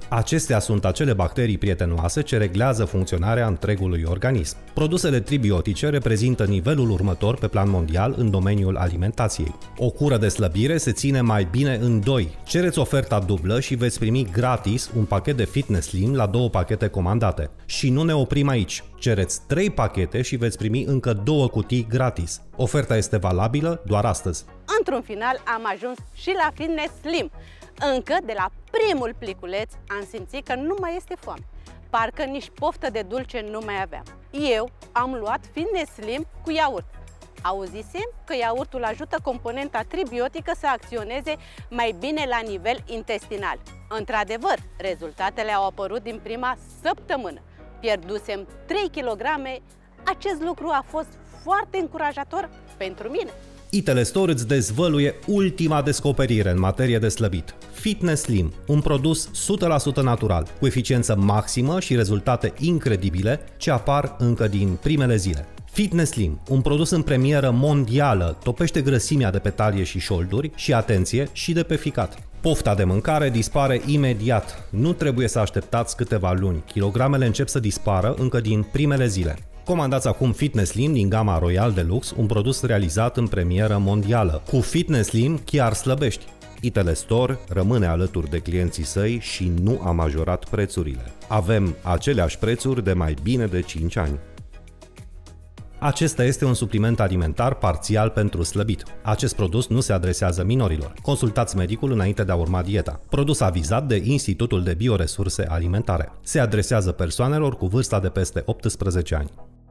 Acestea sunt acele bacterii prietenoase ce reglează funcționarea întregului organism. Produsele tribiotice reprezintă nivelul următor pe plan mondial în domeniul alimentației. O cură de slăbire se ține mai bine în 2. Cereți oferta dublă și veți primi gratis un pachet de Fitness Slim la 2 pachete comandate. Și nu ne oprim aici. Cereți 3 pachete și veți primi încă 2 cutii gratis. Oferta este valabilă doar astăzi. Într-un final am ajuns și la Fitness Slim. Încă de la primul pliculeț am simțit că nu mai este foame. Parcă nici poftă de dulce nu mai aveam. Eu am luat Fitness Slim cu iaurt. Auzisem că iaurtul ajută componenta tribiotică să acționeze mai bine la nivel intestinal. Într-adevăr, rezultatele au apărut din prima săptămână. Pierdusem 3 kg. Acest lucru a fost foarte încurajator pentru mine. Itelestor îți dezvăluie ultima descoperire în materie de slăbit. Fitness Slim, un produs 100% natural, cu eficiență maximă și rezultate incredibile ce apar încă din primele zile. Fitness Slim, un produs în premieră mondială, topește grăsimea de pe talie și șolduri și, atenție, și de pe ficat. Pofta de mâncare dispare imediat. Nu trebuie să așteptați câteva luni. Kilogramele încep să dispară încă din primele zile. Comandați acum Fitness Slim din gama Royal Deluxe, un produs realizat în premieră mondială. Cu Fitness Slim chiar slăbești. Itelestor rămâne alături de clienții săi și nu a majorat prețurile. Avem aceleași prețuri de mai bine de 5 ani. Acesta este un supliment alimentar parțial pentru slăbit. Acest produs nu se adresează minorilor. Consultați medicul înainte de a urma dieta. Produs avizat de Institutul de Bioresurse Alimentare. Se adresează persoanelor cu vârsta de peste 18 ani.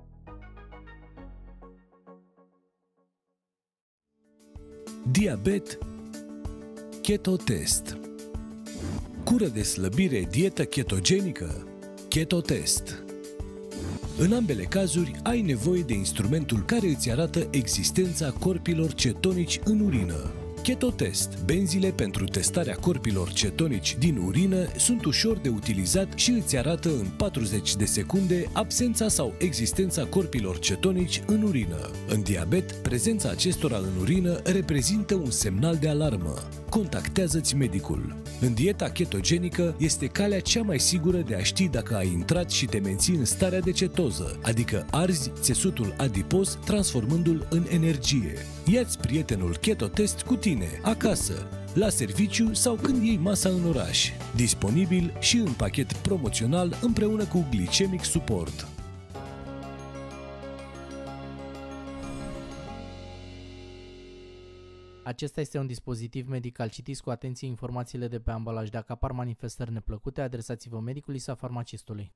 Diabet, Keto Test. Cură de slăbire, dietă ketogenică, Keto Test. În ambele cazuri ai nevoie de instrumentul care îți arată existența corpilor cetonici în urină. Keto Test. Benzile pentru testarea corpilor cetonici din urină sunt ușor de utilizat și îți arată în 40 de secunde absența sau existența corpilor cetonici în urină. În diabet, prezența acestora în urină reprezintă un semnal de alarmă. Contactează-ți medicul. În dieta ketogenică este calea cea mai sigură de a ști dacă ai intrat și te menții în starea de cetoză, adică arzi țesutul adipos transformându-l în energie. Ia-ți prietenul Keto Test cu tine, acasă, la serviciu sau când iei masa în oraș. Disponibil și în pachet promoțional împreună cu Glycemic Support. Acesta este un dispozitiv medical. Citiți cu atenție informațiile de pe ambalaj. Dacă apar manifestări neplăcute, adresați-vă medicului sau farmacistului.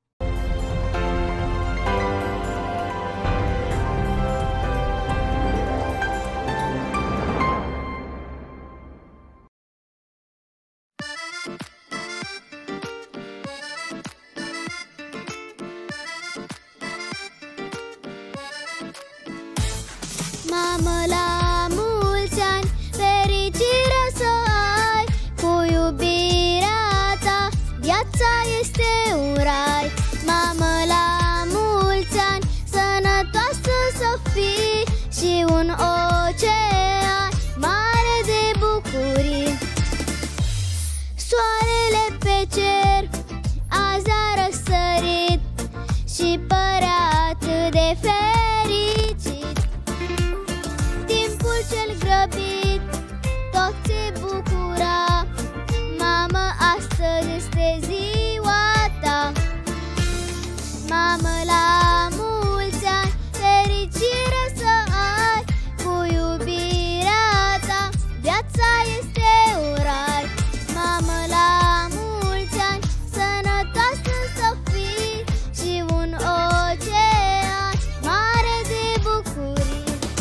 Mamă, la mulți ani, fericire să ai, cu iubirea ta, viața este un rai. Mamă, la mulți ani, sănătoasă să fii și un ocean mare de bucurii. Soarele pe cer azi a răsărit și părea atât de fericit. Timpul cel grăbit tot se bucura. Mamă, astăzi este ziua ta. Mamă, la mulți ani, fericire să ai, cu iubirea ta, viața este un rai. Mamă, la mulți ani, sănătoasă să fii și un ocean mare de bucurii.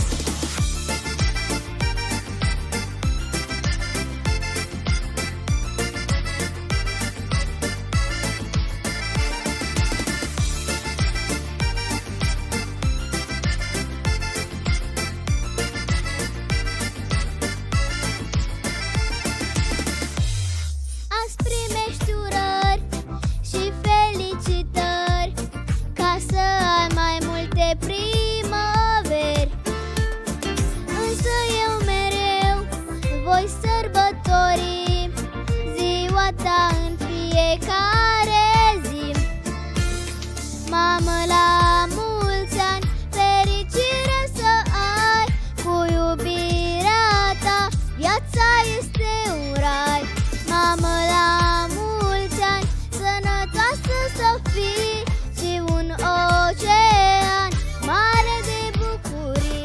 Azi primești urări și felicitări, ca să ai mai multe primăveri. Însă eu mereu voi sărbători ziua ta înfricoșării. fiecare zi. Mamă, la mulți ani, fericire să ai, cu iubirea ta viața este un rai. Mamă, la mulți ani, sănătoasă să fii și un ocean mare de bucurii.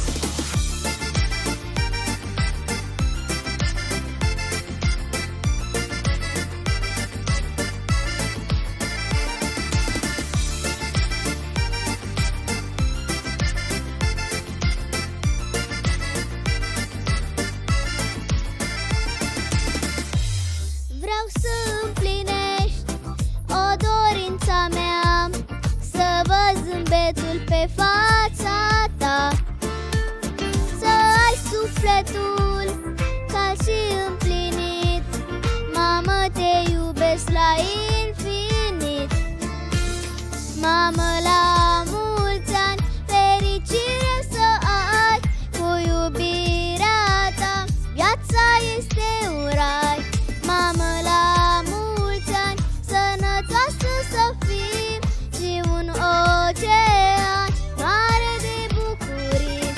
Vreau să împlinești o dorința mea, să văd zâmbetul pe fața ta, să ai sufletul cald și împlinit. Mamă, te iubesc la infinit. Mamă, la mulți ani, fericire să ai, cu iubirea ta viața este un rai. Mamă, la mulți ani, sănătoasă să fii și un ocean mare de bucurii.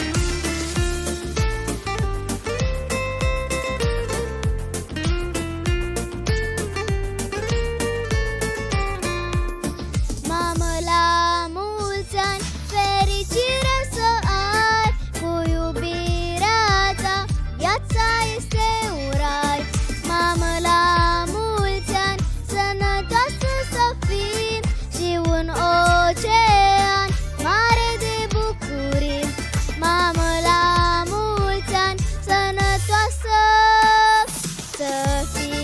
Mamă, la mulți ani, fericire să ai, cu iubirea ta viața este un rai. Mamă, la mulți ani, sănătoasă să fii și un ocean mare de bucurii. Mamă, la mulți ani, sănătoasă să fii.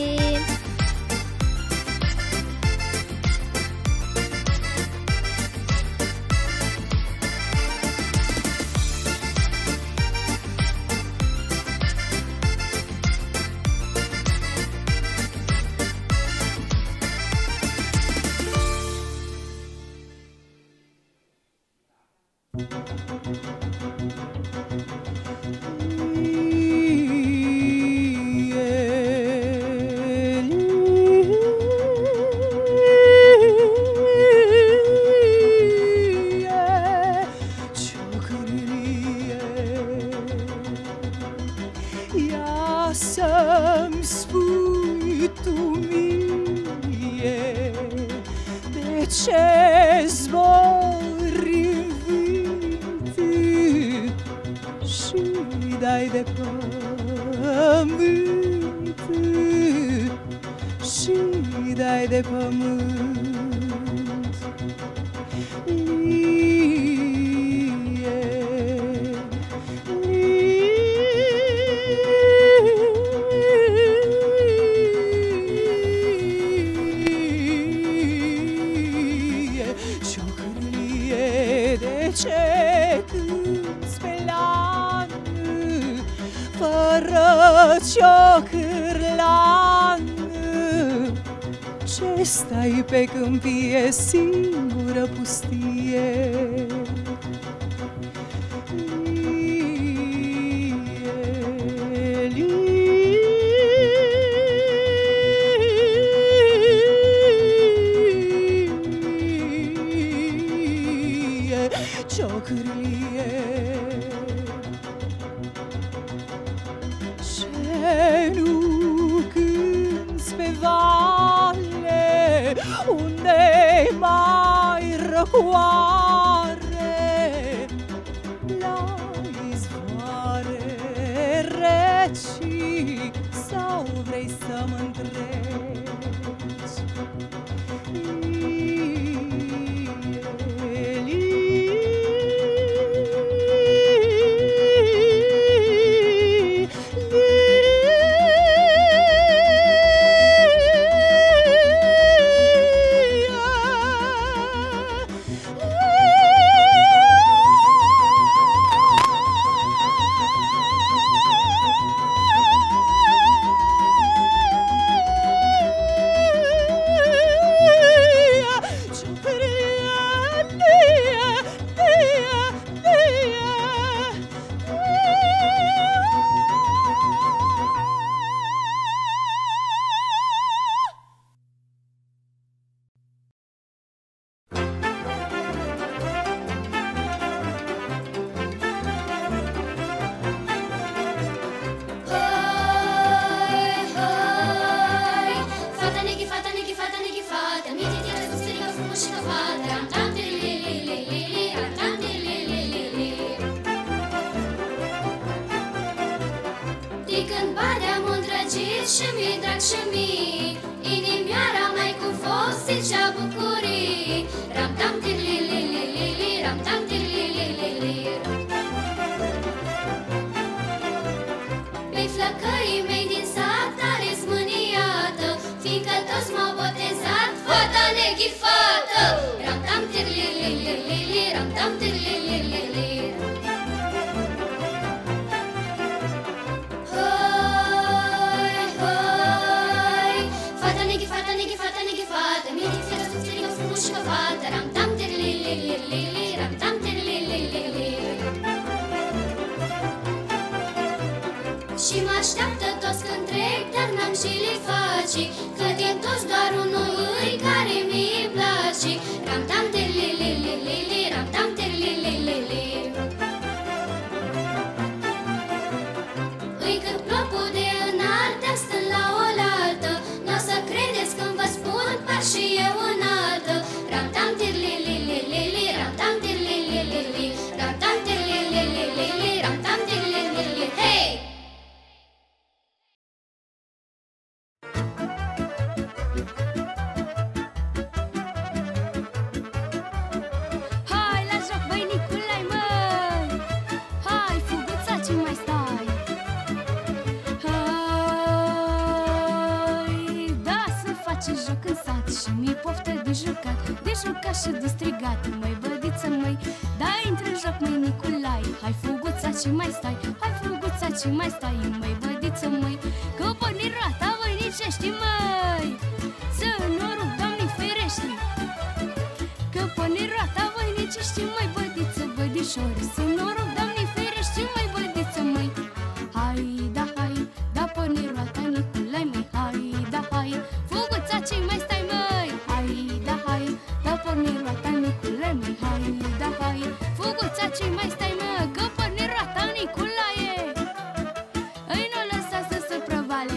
Ia să-mi spui tu mie, de ce zbori în vânt și dai de pământ, și dai de pământ. De ce cânti pe lan, fără ciocârlan? Ce stai pe câmpie, singură pustie? Ciocârlie, ce nu cânti pe vale, unde mai răcoare, la izvoare reci, sau vrei să mă întrebi? și mi drag și mi inimioara mai cu foc zicea bucurii. Ram-tam tir-li-li-li-li-li, ram-tam tir-li-li-li-li. Pe flăcăii mei din sat tare-s mâniată, fiindcă toți m-au botezat fata neghifată. Ram-tam tir-li-li-li-li, ram-tam tir-li-li-li-li. Ram-tam tir-li-li-li-li, ram-tam tir-li-li-li-li. Și mă așteaptă toți când trec, dar n-am și le face, că din toți doar unul îi care mi-i place. Ram-tam tir-li-li-li-li, ram-tam tir-li-li-li-li. Îi cât plopul de înalt, stând la oaltă, n-o să credeți când vă spun, par și eu înaltă. Ram-tam tir-li-li-li-li, ram-tam tir-li-li-li-li, ram-tam tir-li-li-li-li, ram-tam tir-li-li-li. Hei! Hai la joc, băi Niculai, măi! Hai, fuguța, ce mai stai? Hai, da, să facem joc în sat și mi-e poftă de jucat, de jucat și de strigat. Măi, bădiță, măi, da, intră în joc, măi Niculai. Hai, fuguța, ce mai stai? Hai, fuguța, ce mai stai? Măi, bădiță, măi, că porni roata, voi nicești, măi. Să nu rup, Doamne, ferești, că porni roata, voi nicești, măi, bădiță, bădișori. Să nu rup, Doamne, ferești, măi, bădiță, măi. Hai, da, porni roata, Niculai, măi. Hai, da, fuguța, ce mai stai, măi? Hai, da, porni roata, Niculai, măi. Hai, da, fuguța, ce mai stai, mă? Că porni roata, Niculaie. Îi nu lăsa să se prăvale.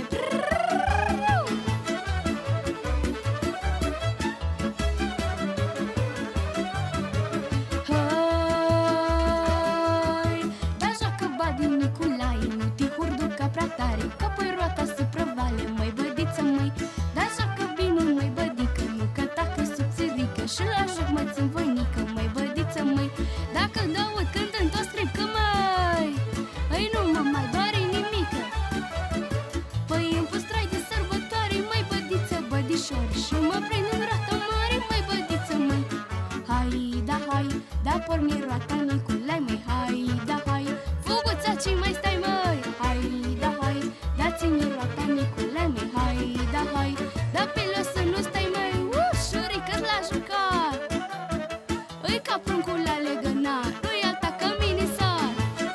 Hai, da, joacă badi, Niculaie, nu te hurduca prea tare, că pui roata să prăvale, măi, bădiță, măi. Da, joacă bine, măi, bădică, nu că tacă subțirică, și la joc mă țin voinică, măi, bădiță, măi. Dacă n-aud cântând o stripcă, măi, îi nu mă mai doare nimică. Păi îmi pus trai de sărbătoare, măi, bădiță, bădișori, și mă prind în roată mare, măi, bădiță, măi. Hai, da, porni roata, Niculai, măi. Hai, da, fuguța, ce mai stai, măi? Hai, da, ține roata, Niculai, măi. Hai, da, pe los să nu stai, măi. Șurică-s la jucat, îi ca pruncul la legănat, nu-i alta că mini-sar.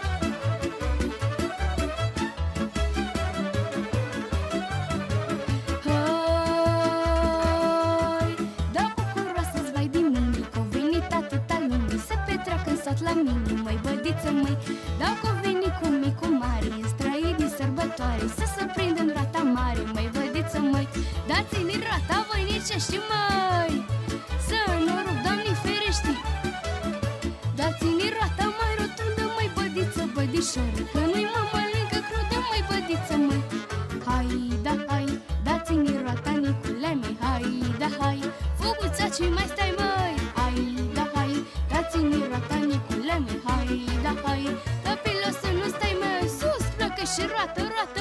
Hai, da, bucuroasă-ți vai din mine, că-o venit atâta lume să petreacă în sat la mine, măi, bădiță, măi. Da, că-o venit cu micu mare, în străi din sărbătoare, să se prind în roata mare, măi, bădiță, măi. Da, ține roata, voinicești, măi, să nu rup, Doamne, ferești. Da, ține roata mai rotundă, măi, bădiță, bădișori, că nu-i mămălincă crudă, măi, bădiță, măi. Hai, da, ține roata, Niculai, măi. Hai, da, fuguța, ce mai stai, măi? Hai, da, ține roata, Niculai, măi. Hai, da, pe los să nu stai, măi. Sus, pleacă și roată,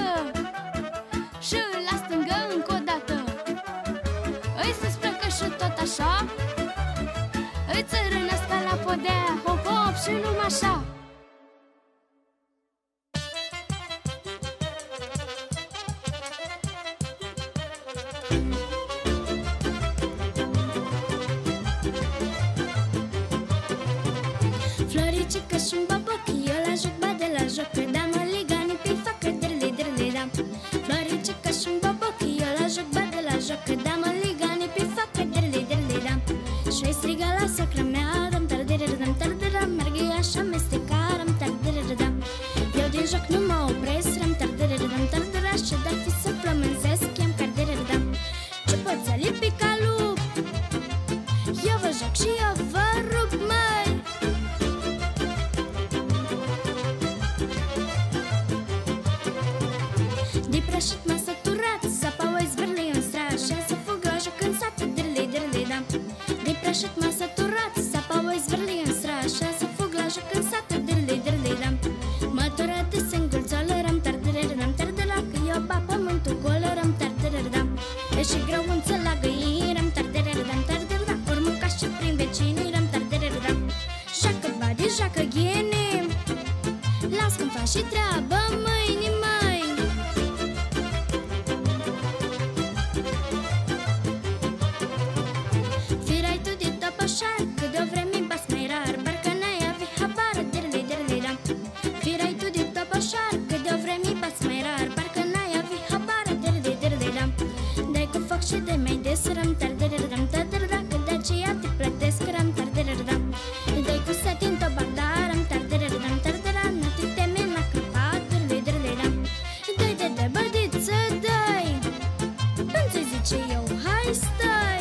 și la stângă încă o dată. Îi sus pleacă și tot așa, îi țărânesc la podea, hop, hop, și numai așa. Floricică și-n baboc, eu la joc, ba de la joc, că da mă ligani pe facă, dirli-dirli-da. Floricică și-n baboc, eu la joc, ba de la joc, că da mă ligani pe facă, dirli-dirli-da. Și-i strigă la socră mea, dăm-tar-dirli-dam, tar-diram, merg așa mestecaram, tar-dirli-dam. Eu din joc nu mă opresc, ram-tar-dirli-dam, tar-dira, și dar fi să flămânzesc, i-am car-dirli-dam. Ce poți alipi ca lup, eu vă joc și eu vă rup, măi. și grăunță la găiram, tardereram, tarderam, ori mânca și prin veciniram, tardereram. Joacă bade, joacă ghene, las când faci și treabă mâine, măi. Firai tu de tăpășar, că de-o vreme bas mai rar, parcă n-ai avea habar, dirle-dirle-ram. Firai tu de tăpășar, că de-o vreme bas mai rar, parcă n-ai avea habar, dirle-dirle-ram. Dai cu foc și de mai des, ram, tardereram, tarderam, că de aceea te plătesc, ram, tardereram. Dai cu satin tobardaram, tardereram, tarderam, nu te teme, n-a crăpat, dirle-dirle-ram. Dai de bădiță, dai, nu-ți zice eu, hai stai.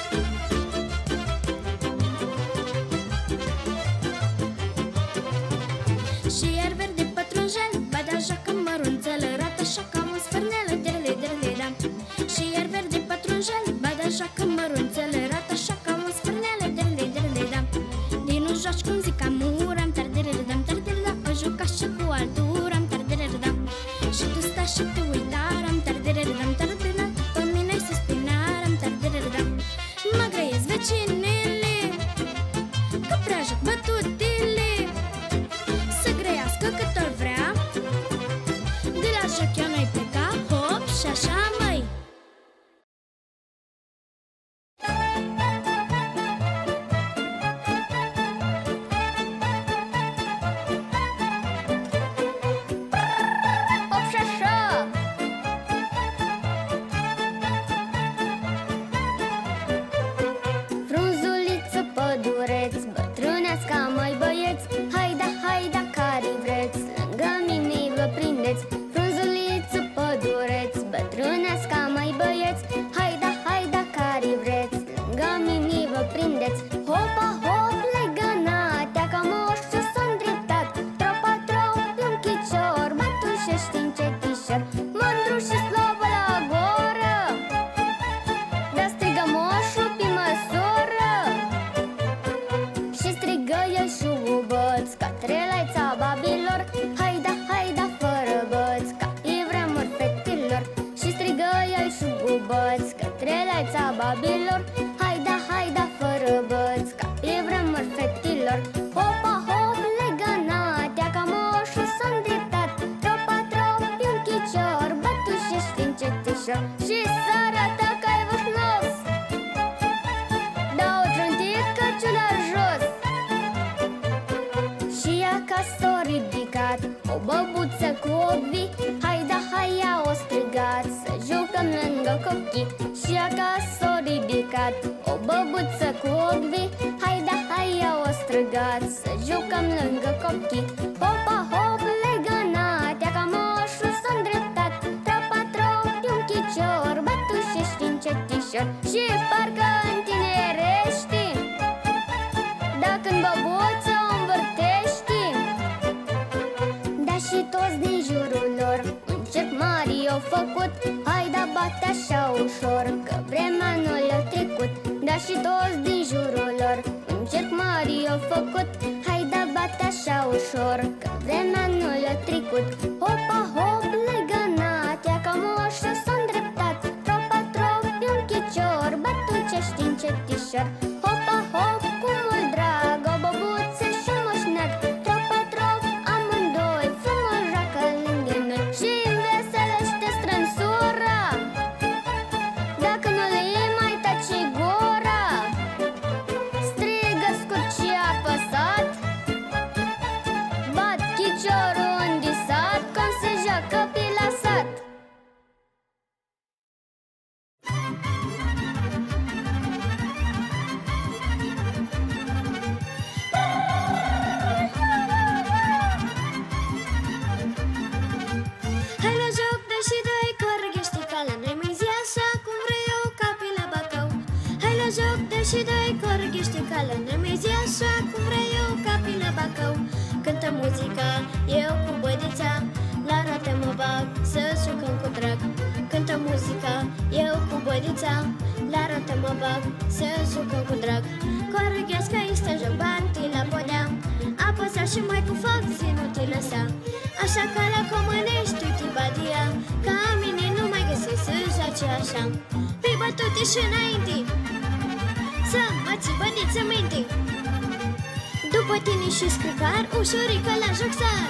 Și iar verde pătrunjel, bada joacă mărunțel, arată așa ca un sfârnel, dirle-dirle-ram. Și iar verde pătrunjel, bada joacă mărunțel, arată așa ca un sfârnel, dirle-dirle-ram. Din nu joci cum zic amuram, tardereram, tarderam, o juca și cu alturam, tardereram. Și tu stai și te uitaram, tardereram, tarderam, pe mine se spinaram, tardereram. Mă grăiesc vecinele, că prea joc bătutile, să grăiască cât or vrea, de la joc eu n-ai pleca, hop și așa, măi. Hop și așa! Frunzuliță, pădureț, bătrânească, măi băieți, haida, haida, care vreți, lângă mine vă prindeți. Frunzuliță, pădureț, bătrânească, măi băieți, haida, haida, care vreți, lângă mine vă prindeți. Hopa, hop, legănatea, ca moșul s-a îndreptat, tropa, tropi, un chicior, bătușești încetișor, mândru și slobă la goră, dar strigă moșul pe măsură. Și strigă el șubăț, ca trelaița babilor, haida, haida, fără băț, ca e vremuri fetilor. Și strigă el șubăț, ca trelaița babilor, haida, haida, fără băț, ca e vremuri fetilor. Hopa, hop, legănatea, ca moșul s-a îndreptat, tropa, tropi, un chicior, bătușești încetișor. Și s-arată că ai vâșnos, dau o trântică ciulă jos. Și acasă s-a ridicat o băbuță cu ochi vii, haida, haia, o strigat, să jucăm lângă copii. Și acasă s-a ridicat o băbuță cu ochi vii, haida, haia, o strigat, să jucăm lângă copii. Hopa, hop, legănatea, ca moșul s-a îndreptat, tropa, tropi, un chicior, bătușești încetișor. Și parcă întinerești, dacă în băbuță o învârtești. Dar și toți din jurul lor un cerc mare i-au făcut, haida, bate așa ușor, că vremea nu le-a trecut. Dar și toți din jurul lor un cerc mare i-au făcut, haida, bate așa ușor, că vremea nu le-a trecut. Hopa, hop, legănatea, ca moșul s-a îndreptat, tropa, tropi, un chicior, bătucești încetișor. Hopa, hop, cu mult drag, o băbuță și un moșneag, tropa, trop, amândoi, frumos joacă lângă noi. Și înveselește strânsura, dacă nu le iei mai taci gura. Strigă scurt și apăsat, bat chiciorul îndisat, cum se joacă pe la sat. Hai la joc, dă și dă-i, corăghește ca la Nemezi, așa cum vrei eu, ca pe la Bacău. Hai la joc, dă și dă-i, corăghește ca la Nemezi, așa cum vrei eu, ca pe la Bacău. Cântă muzica, eu cu bădița, la roate mă bag, să jucăm cu drag. Cântă muzica, eu cu bădița, la roate mă bag, să jucăm cu drag. Corăghească, este joc, banti la podea, apăsa și mai cu foc, zi nu te lăsa. Așa că la comănești, uite badia, ca mine nu mai găsesc să joace joace așa. Pe bătute și înainte, să mă ții bădiță minte. După tine și scricar, ușorică la joc sar.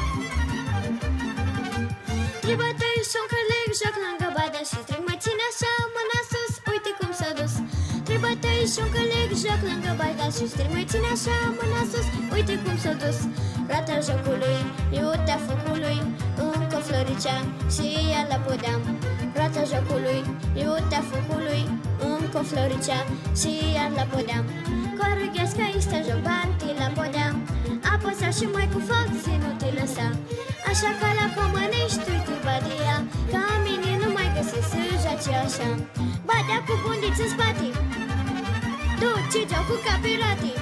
Trei bătăi și un coleg joc lângă badă și trec mă ține așa, mâna sus, uite cum s-a dus. Trei bătăi și un coleg joc lângă badă și trec mă ține așa, mâna sus, uite cum s-a dus. Rata jocului, iutea focului, încă o floricea și ea la podeam. Rata jocului, iutea focului, încă o floricea și ea la podeam. Corughească este joc banti la podeam. Apăsa și mai cu foc zi nu te lăsa. Așa că la comănești uite badia, ca mine nu mai găsesc să joace așa. Badea cu bundiți în spate, duce joc cu ca piratii.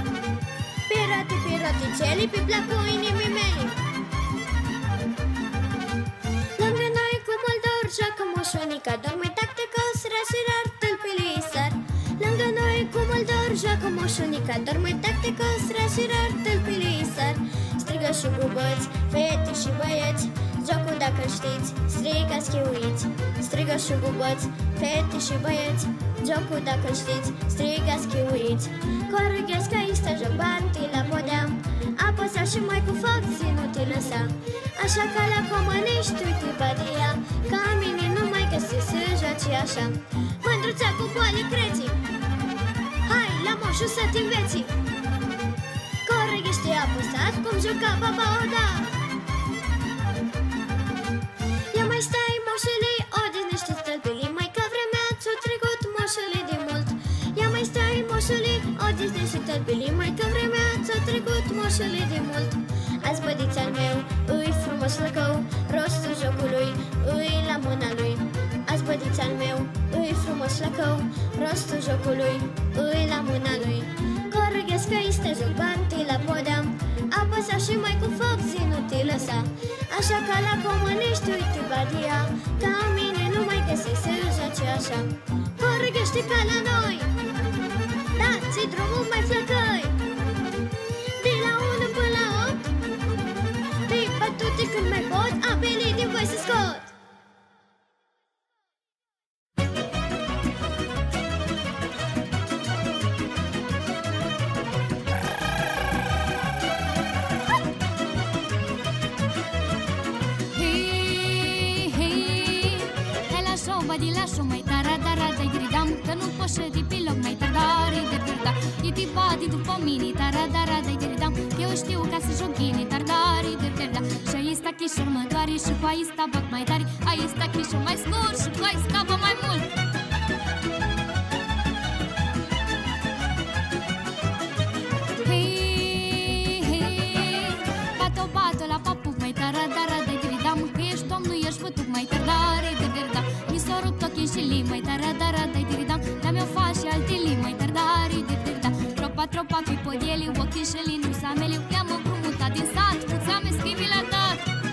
Piraticelii pe placul inimii mele. Lângă noi cu Moldor joacă moșonica, dorme tacticos, rașirar tâlpilii sar. Lângă noi cu Moldor joacă moșonica, dorme tacticos, rașirar tâlpilii sar. Strigă și bubăți, fete și băieți, jocul dacă știți, strigați chiuiți. Strigă și bubăți, fete și băieți, jocul dacă știți, strigați chiuiți. Corughească este joc banti la podeam. Apăsa și mai cu foc zi nu te lăsa. Așa că la comănești uite badia, ca mine nu mai găsesc să joace așa. Mândruța cu poale creții, hai la moșu să te înveți. Corughește apăsat cum juca baba oda. Ia mai stai moșele, odihnește stălpilii, mai ca vremea ți-o trecut moșele de mult. Ia mai stai moșele, odihnește stălpilii, mai ca vremea ți-o trecut moșele de mult. Azi bădița-l meu, îi frumos lăcău, rostul jocului, îi la mâna lui. Azi bădița-l meu, îi frumos lăcău, rostul jocului, îi la mâna lui. Corughească este joc banti la podeam. Apăsa și mai cu foc zi nu te lăsa. Așa că la comănești uite badia, ca mine nu mai găsesc să joace așa. Corughește ca la noi, dați-i drumul mai flăcăi. De la 1 până la 8, pe bătute când mai pot, apelii din voi să scot. Badi la show mai tara tara dai dridam, că nu poșe de pe loc mai tardare de verda. Iti badi după mine tara tara dai dridam, eu știu ca să joc bine tardare de verda. Și aici sta chișor mă doare și cu aici sta bag mai tare. Aici sta chișor mai scurt și cu aici scapă mai mult. Hei, hei, bato la papuc mai tara tara dai dridam, că ești domnul, ești bătuc mai tardare de verda. S-o rupt ochii și li mai tara tara dai diridam, dar mi-o fac și alte li mai tardare de verda. Tropa pe podieli, ochii și li nu s-ameliu, i-am împrumutat din sat, puțeam schimbi la dat.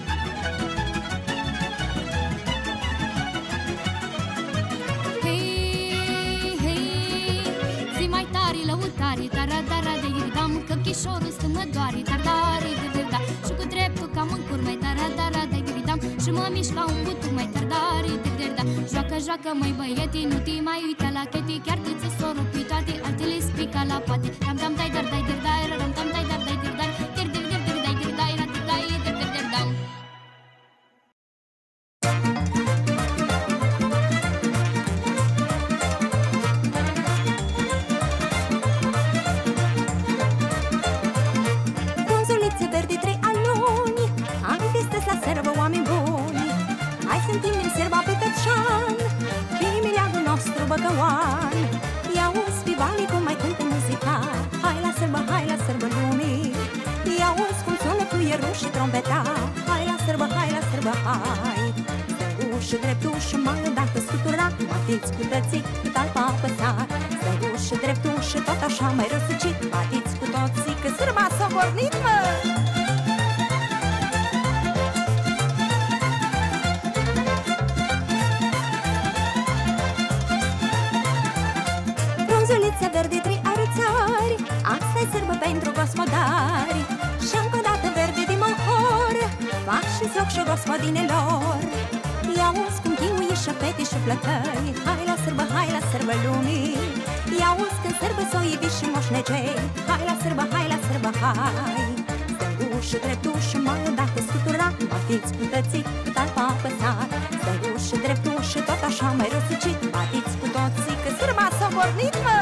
Hei, hei, zi mai tare lăutare, tara tara dai diridam, că chișorul stă mă doare, tardare de verda. Și cu dreptul cam în cur mai tara tara dai diridam, și mă mișca un butuc mai tardare de verda. Joacă, măi băieti, nu te mai uita la cheti, chiar te ți s-o rupi toate, altele spica la poate. Ram tam tai dar dai dir dai, ram tam tai dar dai dir dai, dir dir dir dir dai dir dai, ra dir dai, dir dir dir dam. Frunzulițe verde, 3 aluni, haideți la serbă, oameni buni. Hai să întindem serba pe Tătșan, pe mileagul nostru băgăoan. Ia-uzi pivalii cum mai cântă muzica, hai la serbă lumii. Ia-uzi cum sună fluierul și trompeta, hai la serbă, hai. Stângușă, dreptușă, mangă dacă scutura, batiți cu tății, talpa apăsat. Stângușă, dreptușă, tot așa mai răsucit, batiți cu toții, că sârba s-a pornit, mă! Frunzulițe verde, 3 arățari, asta-i sârbă pentru gospodari. Și încă o dată verde din măhor, fac și joc și gospodinelor. Ia-uzi cum chiuie și fete și flăcăi. Hai la sărbă lumii, i-auzi când sărbă s-o iubi și moșnegei. Hai la sărbă, hai, stângușă, dreptușă, mai odată scutura, batiți cu tății, cu talpa apăsat. Stângușă, dreptușă, tot așa mai răsucit, batiți cu toții, că sârba s-a pornit, mă!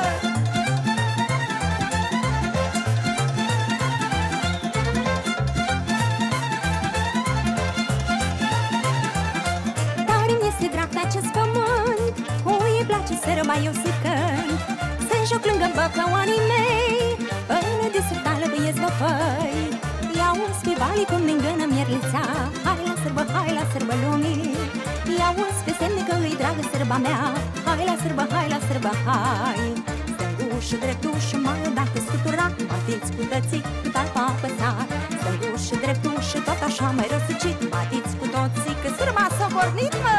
Acest pământ, cui îi place sărba, eu să cânt. Să-mi joc lângă băcăoanii mei, până de subtală băieți băfăi. I-auzi pe valii cum din gână mierlița. Hai la sărbă lumii, i-auzi pe semne că îi dragă sărba mea. Hai la sărbă, hai. Stângușă, dreptușă, mai odată scutura, batiți cu tății, cu talpa apăsat. Stângușă, dreptușă, tot așa mai răsucit, batiți cu toții, că sârba s-a pornit, mă!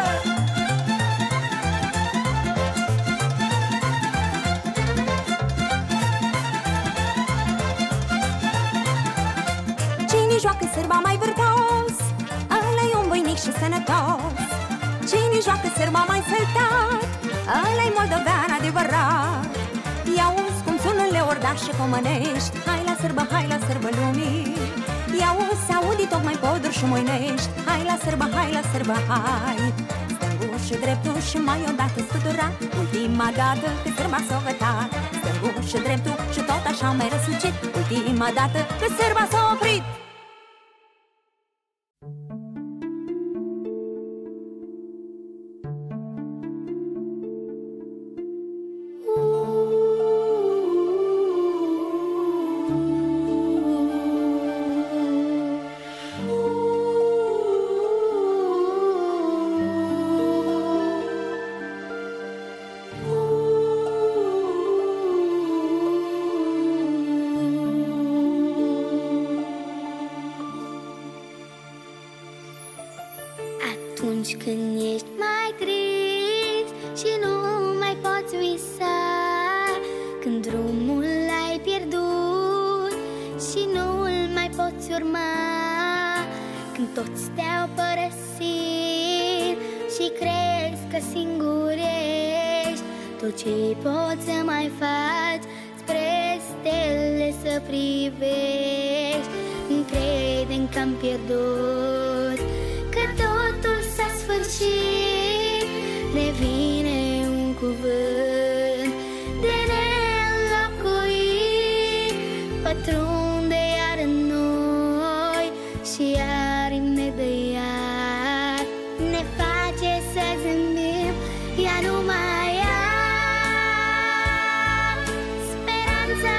Cine joacă sârba mai vârtos, ăla-i un voinic și sănătos. Cine joacă sârba mai săltat, ăla-i moldovean adevărat. I-auzi cum sună leordașe comănești. Hai la sărbă lumii, i-auzi, s-audi tocmai poduri și moinești. Hai la sărbă, hai. Stângușă, dreptușă, mai odată scutura, ultima dată că sârba s-o gătat. Stângușă, dreptușă, tot așa mai răsucit, ultima dată că sârba s-a oprit. Atunci când ești mai trist și nu mai poți visa, când drumul l-ai pierdut și nu-l mai poți urma, când toți te-au părăsit și crezi că singur ești, tot ce poți să mai faci spre stele să privești. Încrede-n că am pierdut, că totul s-a sfârșit. Revine un cuvânt de neînlocuit, pătrunde iar în noi și aripi ne dă iar. Ne face să zâmbim, ea nu mai ia speranța.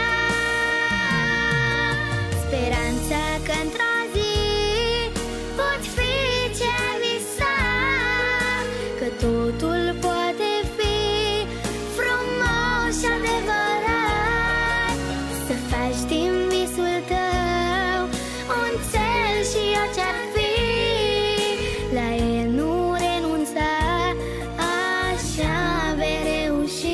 Speranța că într-o zi poți fi ce-ai visat, că totul poate fi frumos și adevărat. Să faci din visul tău un cel și orice-ar fi, la el nu renunța, așa vei reuși.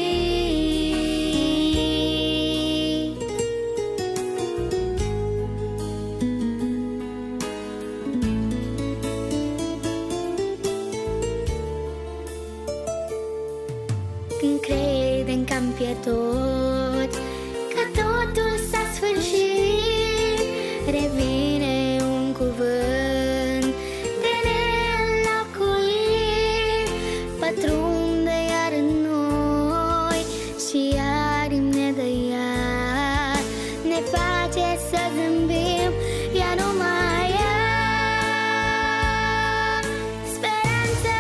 Când credem că am pierdut, că totul s-a sfârșit, revine un cuvânt de neînlocuit, pătrunde iar în noi și aripi ne dă iar. Ne face să zâmbim, ea nu mai ia speranța.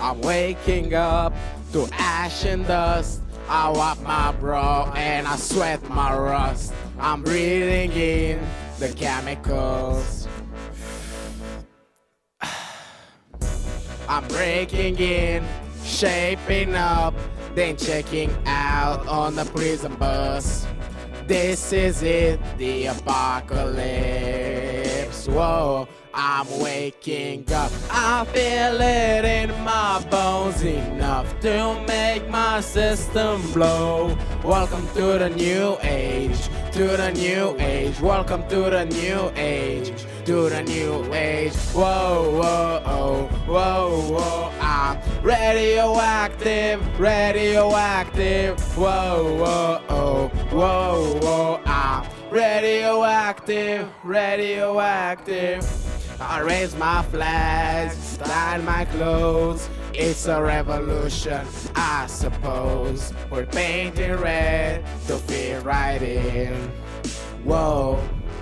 I'm waking up to ash and dust. I wipe my brow and I sweat my rust. I'm breathing in the chemicals. I'm breaking in, shaping up, then checking out on the prison bus. This is it, the apocalypse. Whoa, I'm waking up. I feel it in my bones, enough to make my system blow. Welcome to the new age, to the new age. Welcome to the new age, to the new age. Whoa, whoa, oh, whoa, whoa. I'm radioactive, radioactive. Whoa, whoa, oh, whoa, whoa. I'm radioactive, radioactive. I raise my flags, style my clothes. It's a revolution, I suppose. We're painting red to fit right in. Whoa.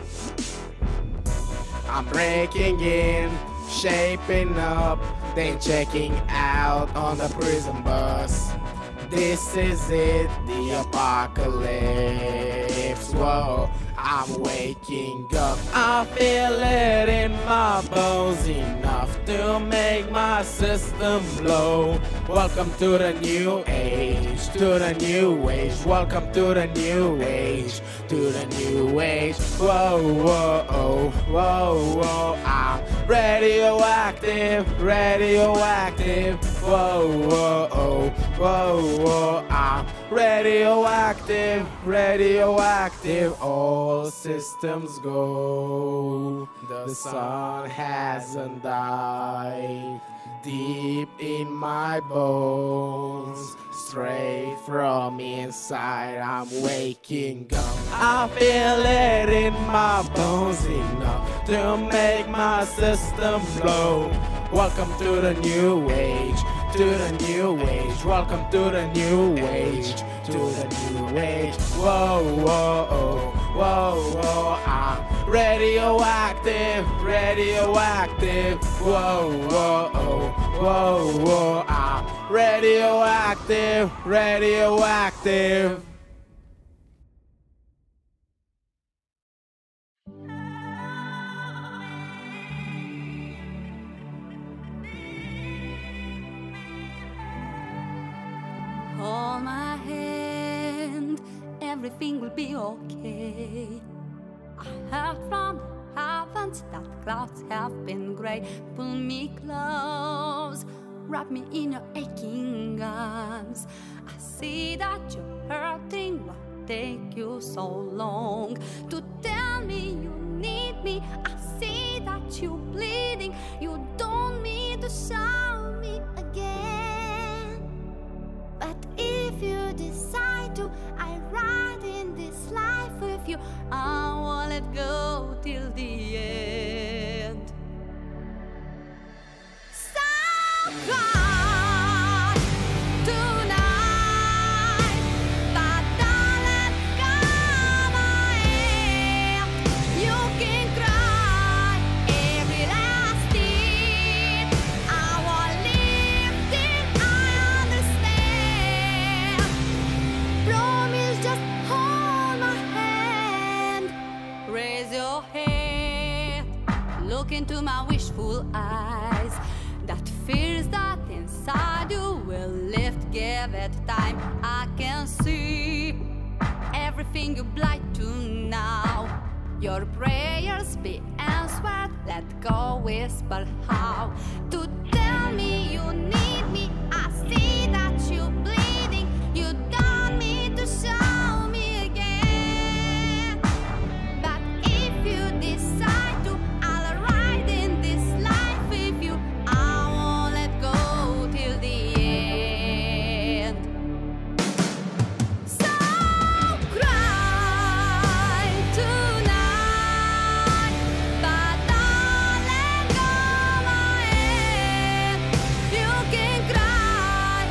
I'm breaking in, shaping up, then checking out on the prison bus. This is it, the apocalypse. Whoa, I'm waking up. I feel it in my bones, enough to make my system blow. Welcome to the new age, to the new age. Welcome to the new age, to the new age. Whoa, whoa, oh, whoa, whoa. I'm radioactive, radioactive. Whoa, whoa, oh, whoa, whoa. I'm radioactive, radioactive. All systems go. The sun hasn't died. Deep in my bones, straight from inside, I'm waking up. I feel it in my bones, enough to make my system blow. Welcome to the new age, to the new age. Welcome to the new age, to the new age. Whoa, whoa, oh, whoa, whoa. I'm radioactive, radioactive. Whoa, whoa, oh, whoa, whoa. I'm radioactive, radioactive. Hold my hand, everything will be okay. I heard from the heavens that clouds have been gray. Pull me close, wrap me in your aching arms. I see that you're hurting, what take you so long to tell me you need me? I see that you're bleeding, you don't need to show me again. But if you decide to, I ride in this life with you. I won't let go till the end. So cry tonight, but don't let go my hand. You can cry every last tear. I won't live till I understand. Promise, just hold my hand. Raise your head, look into my wishful eyes. That fears that inside you will lift, give it time. I can see everything you blind to now. Your prayers be answered, let go, whisper how. To tell me you need me, I see that you're bleeding. You don't need to show me again. But if you decide to, I'll ride in this life with you. I won't let go till the end. So cry tonight, but don't let go my hand. You can cry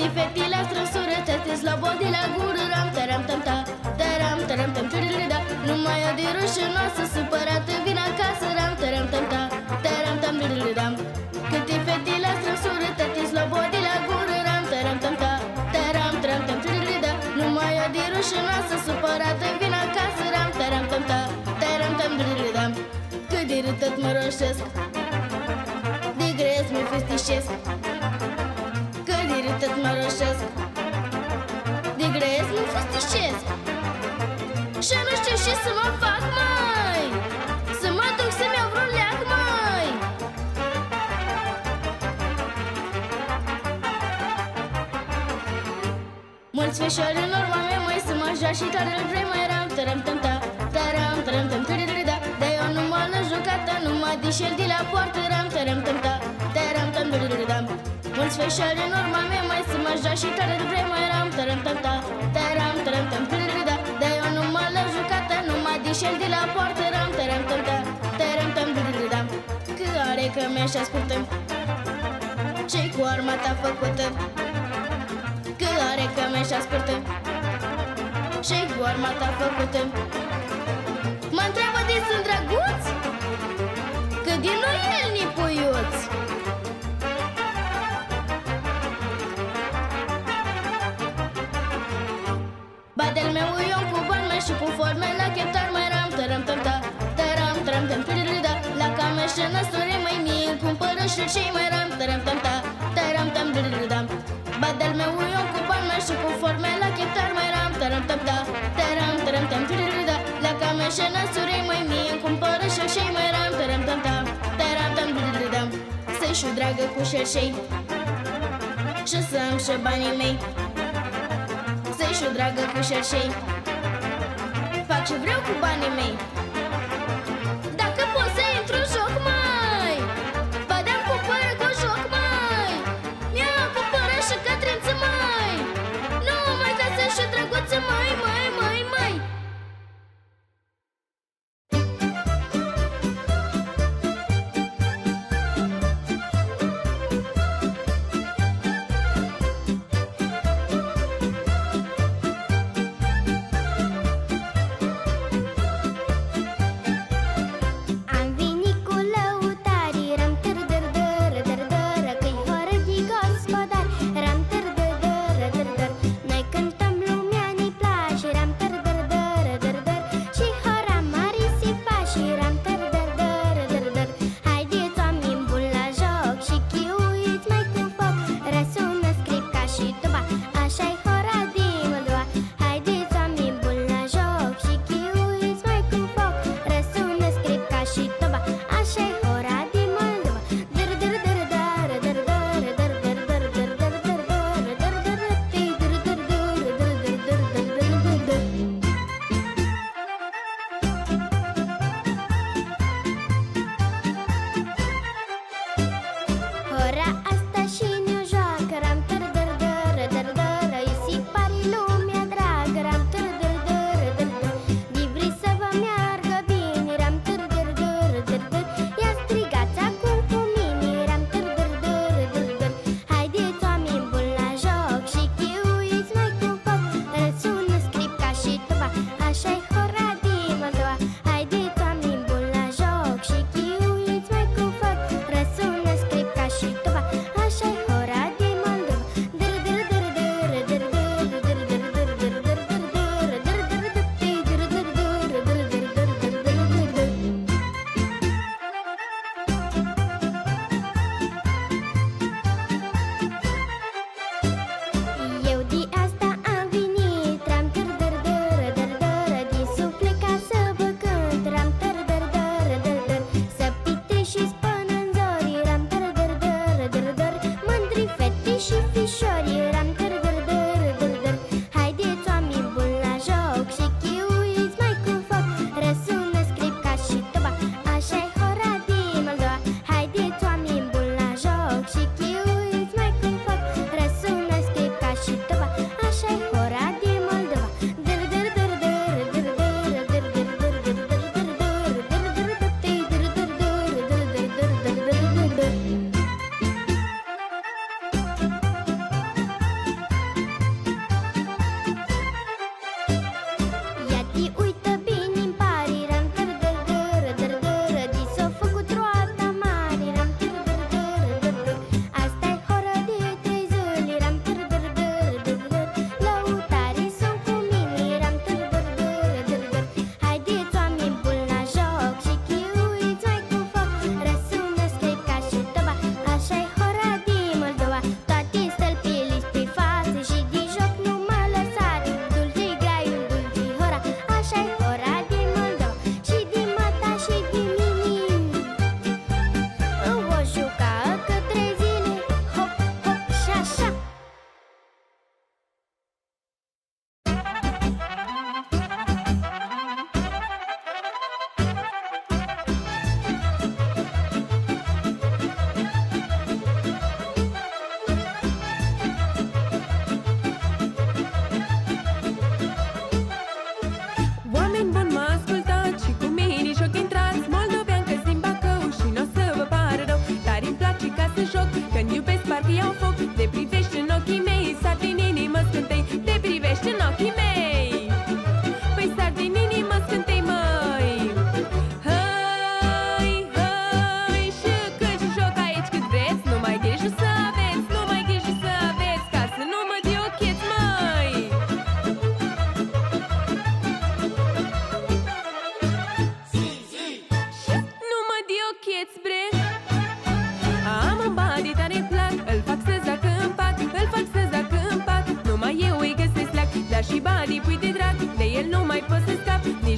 Câte fetile străsură, te slobodi la gură, ram, taram, tam, ta, taram, taram, tam, da. Numai o de rușinoasă, supărată, vin acasă, ram, taram, tam, ta, taram, tam, da. Câte fetile străsură, te slobodi la gură, ram, taram, tam, ta, taram, taram, tam, da. Numai o de rușinoasă, supărată, vin acasă, ram, taram, tam, ta, taram, tam, da. Cât de râtăt mă roșesc, de grez mă festișesc. Cât de râtăt mă roșesc, de grez mă festișesc. Și nu știu ce să mă fac, mai să mă duc să-mi iau vreun leac, mai. Mulți feșori în urma mea, mai să mă joac și tare îl vrei, mai ram, tăram, tam, ta, taram, tăram, tam, da. Dar eu nu mă lăs jucată, nu mă dișel de la poartă, ram, tăram, tam, ta, taram, tam, da. Mulți feșori în urma mea, mai să mă joac și tare îl vrei, mai ram, tăram, tam, ta, taram, tăram, tam, da. Dar eu nu mă lăs jucată, nu mă dișel de la poartă, ram, tăram, tam, ta, taram, tam, da. Că are că mi-așa ascultăm ce-i cu armata făcută. Că are că mi-așa ascultă ce-i cu armata făcută. Mă întreabă de sunt drăguț, că din noi el ni puiuț. Badel meu uion cu bani mei și cu forme la cheptar, mai ram, tăram, tam, ta, taram, taram, tam, da. La cameșă năsuri mai mie cumpără și cei mai ram, tăram, tam, ta, taram, tam, da. Badel meu uion cu bani mei și cu forme la cheptar, mai ram, tăram, tam, ta, taram, taram, tam, da. La cameșă năsuri mai mie cumpără și cei mai ram, tăram, tam, ta, taram, tam, da. Să-i șu dragă cu șerșei și să am și banii mei. Să-i șu dragă cu șerșei, fac ce vreau cu banii mei. Dacă pot să intru în joc, mai Badam cu pără cu joc, mai Mi-am cu pără și Cătrință, mai Nu mai ca să și drăguță, mai.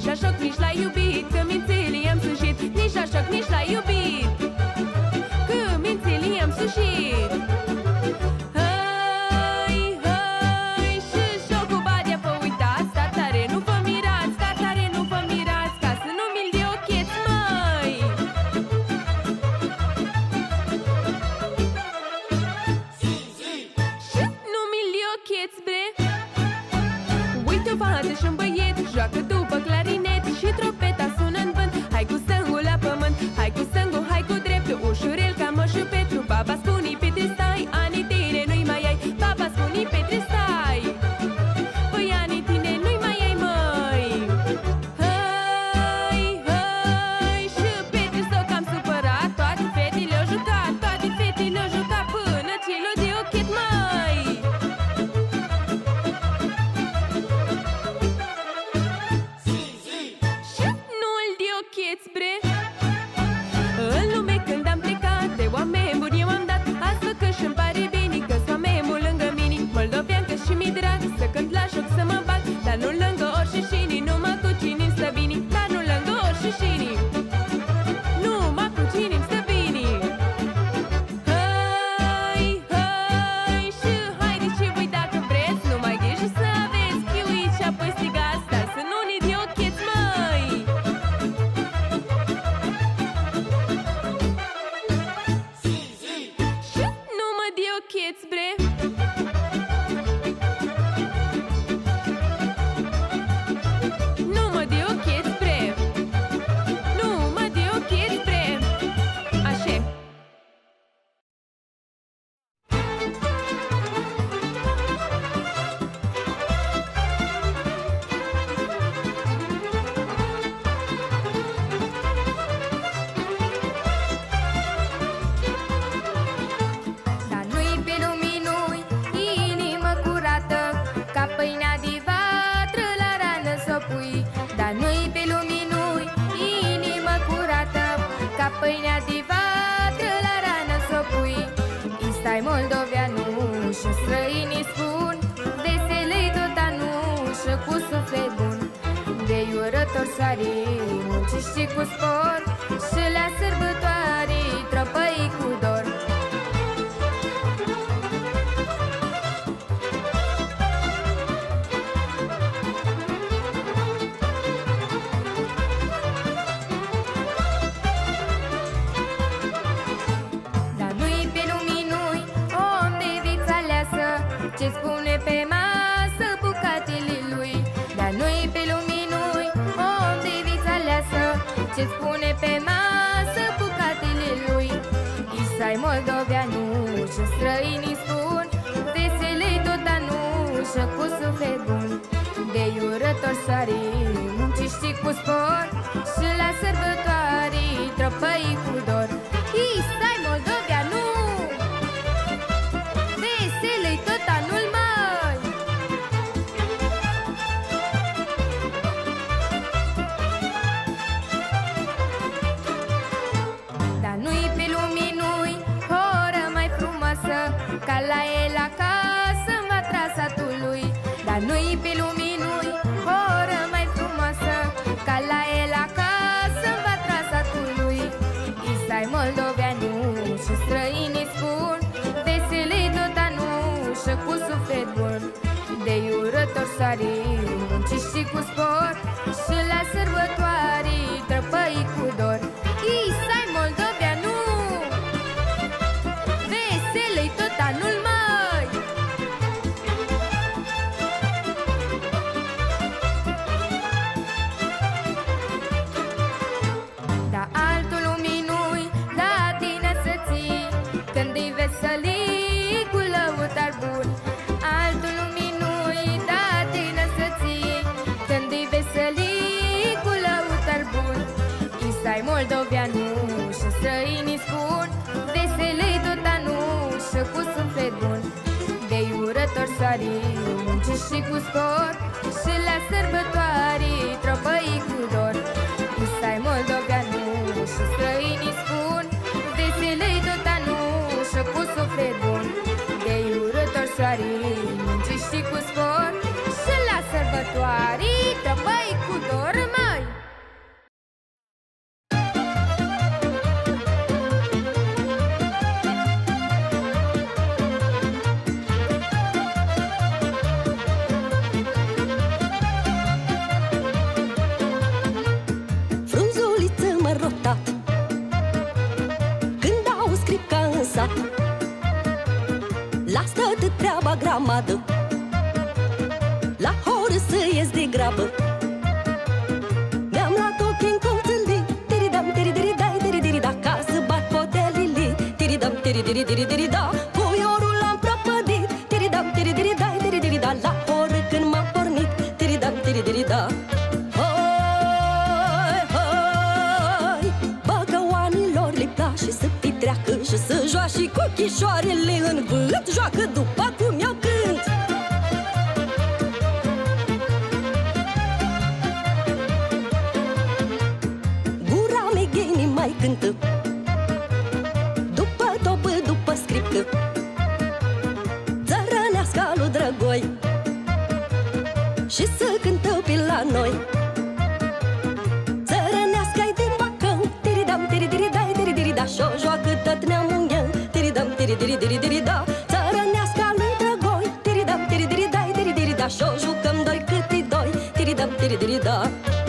Nici la șoc, nici la iubit, că mințile i-am sușit. Nici la șoc, nici la iubit, că mințile i-am sușit. Hai, hai, și șocul badea vă uitați, sta tare, nu vă mirați, sta tare, nu vă mirați, ca să nu mi-l diocheți, măi. Și nu mi-l diocheți, bre. Uite o fată și-un băiet, joacă după clarinet și tropeta sună în vânt. Hai cu stângul la pământ, hai cu stângul, hai cu dreptul, ușurel ca Moșu Petru. Baba spune-i Petre stai, anii tine nu-i mai ai. Baba spune-i Petre stai, păi anii tine nu-i mai ai, măi. Hai, hai, și Petre s-o cam supărat. Toate fetele au jucat, toate fetele au jucat, până ce l-o de ochet, măi. Și nu-l diocheți, bre. În lume când am plecat, de oameni buni eu am dat. Azi văd că și-mi pare bine, că-s oameni buni lângă mine. Moldovean că și mi drag, să cânt la joc, să mă bag. Dar nu lângă orșișinii, numai cu cine-mi stă bine. Dar nu lângă orșișinii, numai cu cine-mi stă bine. Hai, hai, și haide și voi dacă vreți, numai grijă să aveți chiuiți și apoi strigați, dar să nu ne diocheți, măi. Și nu mă diocheți, bre. Nu mă diocheți, bre. Nu mă diocheți, bre. Așa. Dar nu-i pe lumii, nu-i inimă curată, ca pâinea de vatră la rană s-o pui. Dar nu-i pe lumii, nu-i inimă curată, ca pâinea de vatră la rană s-o pui. Istai moldoveanul și străinii spun, veselei tot anul și cu suflet bun. De iurător sari, munciști cu spor, și la sărbătoare trăpăi cu dor. Dar nu-i pe lumii, nu-i om de viță aleasă, ce spune pe masă bucatele lui. Dar nu-i pe lumii, nu-i om de viță aleasă, ce spune pe masă bucatele lui. Isai moldoveanul și străinii spun, veselei tot anul și cu suflet bun. De iurător sari, munciști cu spor, și la sărbătoare trăpăi cu dor. Isai moldoveanul, veselei tot anul, măi. Dar nu-i pe lumii, nu-i oră mai frumoasă, ca la el acasă în vatra satului. Dar nu-i pe lumii, nu-i oră mai frumoasă, ca la el acasă în vatra satului. Isai moldoveanul și străinii spun, veselei tot anul și cu suflet bun. De iurător sari, munciști cu spor, și la sărbătoare trăpăi cu dor. Isai moldoveanul, veselei tot anul, măi. Da altul lumii, nu-i la tine să ții, când-i veselii cu lăutar bun. Altul lumii, nu-i la tine să ții, când-i veselii cu lăutar bun. Isai moldoveanul și străinii spun, veselei tot anul și cu suflet bun. De iurător sari, munciști cu spor, și la sărbătoare trăpăi cu dor. Isai moldoveanul și străinii spun, veselei tot anul și cu suflet bun. De iurător sari, munciști cu spor, și la sărbătoare trăpăi cu dor, măi. grămadă. La horă să ies de grabă. Mi-am luat ochii în colțălii, tiridam, tiridiridai, tiridirida, ca să bat potelili, tiridam, tiridiridiridirida, puiorul l-am prăpădit, tiridam, tiridiridai, tiridirida, la horă când m-am pornit, tiridam, tiridirida. Hai, hai, băgăoanilor le place să petreacă și să joace cu chișoarele în vânt, joacă după cum eu cânt. Mai cântă după topă, după scriptă, țărăneasca lui Drăgoi și să cântă pe la noi. Țărăneasca-i din Bacău, tiridam, tiridiridai, tiridirida, și-o joacă tot neamul meu, tiridam, tiridiridiridirida. Țărăneasca lui Drăgoi, tiridam, tiridiridai, tiridirida, și-o jucăm doi câte doi, tiridam, tiridirida.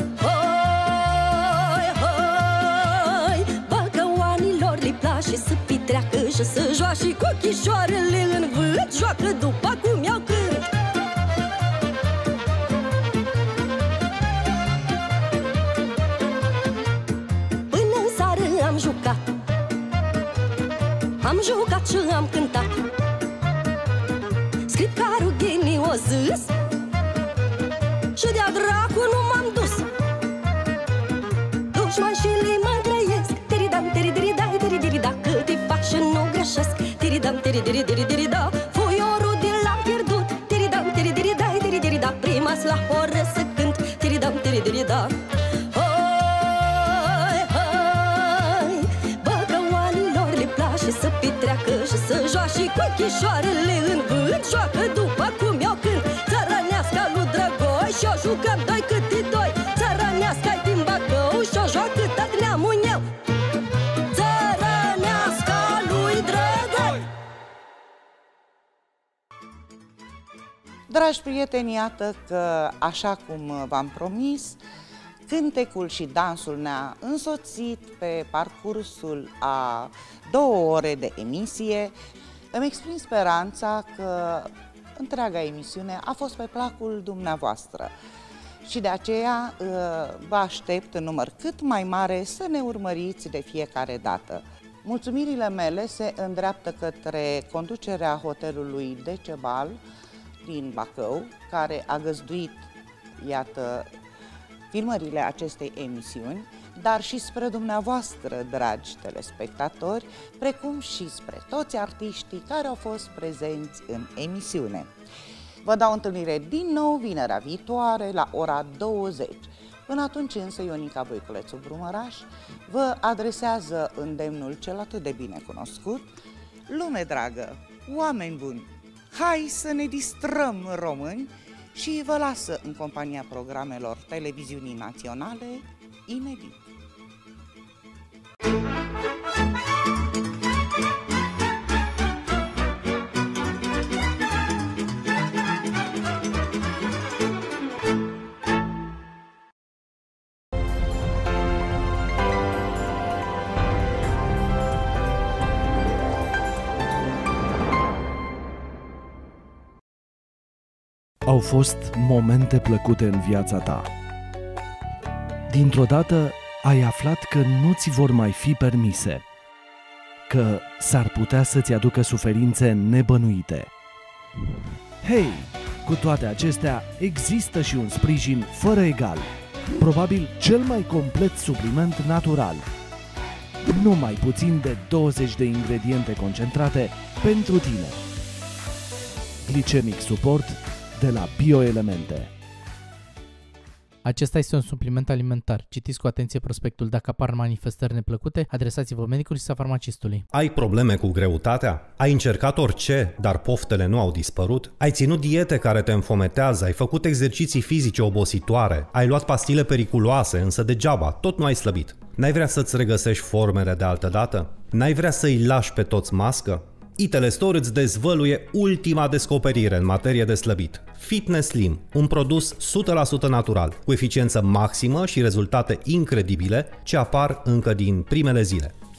Și să petreacă și să joace cu chișoarele în vânt, joacă după cum eu cânt. Până în seară am jucat, am jucat și am cântat. Scripcarul Ghini o zis și de-a dracu nu m-am dus. Dușmașilii mă trăiesc, tiridam, tiridiridai, tiridirida, că te fac și nu greșesc, tiridam, tiridiridiridirida, fuiorul de l-am pierdut, tiridam, tiridiridai, tiridirida, prima-s la horă să cânt, tiridam, tiridirida. Hai, hai, băgăoanilor le place să petreacă și să joace cu chișoarele în vânt, joacă după cum eu cânt. Țărăneasca lui Drăgoi și-o jucăm doi câte doi, țărăneasca-i din Bacău și-o joacă tot neamul meu. Țărăneasca lui Drăgoi. Dragi prieteni, iată că, așa cum v-am promis, cântecul și dansul ne-a însoțit pe parcursul a 2 ore de emisie. Îmi exprim speranța că întreaga emisiune a fost pe placul dumneavoastră și de aceea vă aștept în număr cât mai mare să ne urmăriți de fiecare dată. Mulțumirile mele se îndreaptă către conducerea hotelului Decebal din Bacău, care a găzduit, iată, filmările acestei emisiuni, dar și spre dumneavoastră, dragi telespectatori, precum și spre toți artiștii care au fost prezenți în emisiune. Vă dau întâlnire din nou vinerea viitoare la ora 20. Până atunci însă Ionica Voiculețu Brumăraș vă adresează îndemnul cel atât de bine cunoscut: lume dragă, oameni buni, hai să ne distrăm, români, și vă lasă în compania programelor televiziunii naționale inedit. Au fost momente plăcute în viața ta. Dintr-o dată ai aflat că nu ți vor mai fi permise, că s-ar putea să-ți aducă suferințe nebănuite. Hei, cu toate acestea, există și un sprijin fără egal, probabil cel mai complet supliment natural. Nu mai puțin de 20 de ingrediente concentrate pentru tine. Glicemic Support de la Bioelemente. Acesta este un supliment alimentar. Citiți cu atenție prospectul. Dacă apar manifestări neplăcute, adresați-vă medicului sau farmacistului. Ai probleme cu greutatea? Ai încercat orice, dar poftele nu au dispărut? Ai ținut diete care te înfometează? Ai făcut exerciții fizice obositoare? Ai luat pastile periculoase, însă degeaba, tot nu ai slăbit? N-ai vrea să-ți regăsești formele de altă dată? N-ai vrea să-i lași pe toți mască? Itelestor îți dezvăluie ultima descoperire în materie de slăbit. Fitness Slim, un produs 100% natural, cu eficiență maximă și rezultate incredibile ce apar încă din primele zile.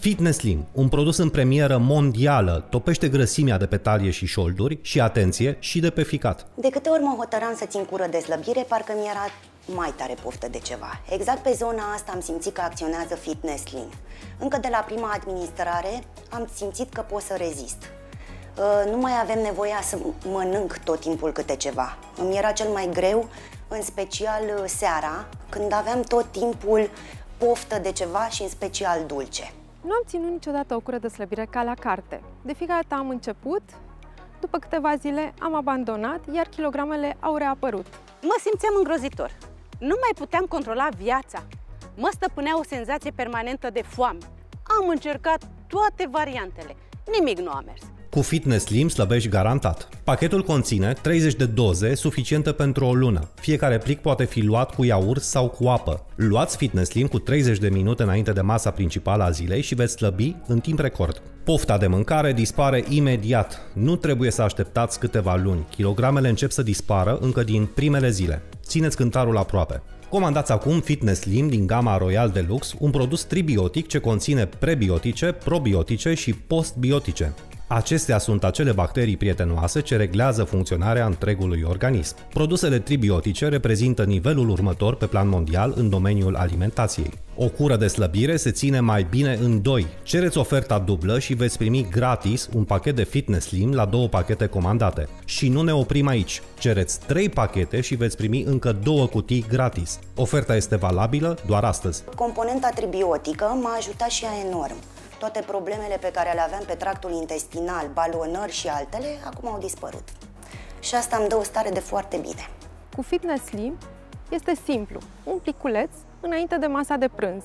Fitness Slim, un produs în premieră mondială, topește grăsimea de pe talie și șolduri și, atenție, și de pe ficat. De câte ori mă hotăram să țin cură de slăbire, parcă mi-era mai tare poftă de ceva. Exact pe zona asta am simțit că acționează Fitness Slim. Încă de la prima administrare am simțit că pot să rezist. Nu mai avem nevoia să mănânc tot timpul câte ceva. Îmi era cel mai greu, în special seara, când aveam tot timpul poftă de ceva și în special dulce. Nu am ținut niciodată o cură de slăbire ca la carte. De fiecare dată am început, după câteva zile am abandonat, iar kilogramele au reapărut. Mă simțeam îngrozitor. Nu mai puteam controla viața. Mă stăpânea o senzație permanentă de foame. Am încercat toate variantele. Nimic nu a mers. Cu Fitness Slim slăbești garantat. Pachetul conține 30 de doze suficiente pentru o lună. Fiecare plic poate fi luat cu iaurt sau cu apă. Luați Fitness Slim cu 30 de minute înainte de masa principală a zilei și veți slăbi în timp record. Pofta de mâncare dispare imediat. Nu trebuie să așteptați câteva luni. Kilogramele încep să dispară încă din primele zile. Țineți cântarul aproape. Comandați acum Fitness Slim din gama Royal Deluxe, un produs tribiotic ce conține prebiotice, probiotice și postbiotice. Acestea sunt acele bacterii prietenoase ce reglează funcționarea întregului organism. Produsele tribiotice reprezintă nivelul următor pe plan mondial în domeniul alimentației. O cură de slăbire se ține mai bine în 2. Cereți oferta dublă și veți primi gratis un pachet de Fitness Slim la 2 pachete comandate. Și nu ne oprim aici. Cereți 3 pachete și veți primi încă 2 cutii gratis. Oferta este valabilă doar astăzi. Componenta tribiotică m-a ajutat și ea enorm. Toate problemele pe care le aveam pe tractul intestinal, balonări și altele, acum au dispărut. Și asta îmi dă o stare de foarte bine. Cu Fitness Slim este simplu, un pliculeț înainte de masa de prânz.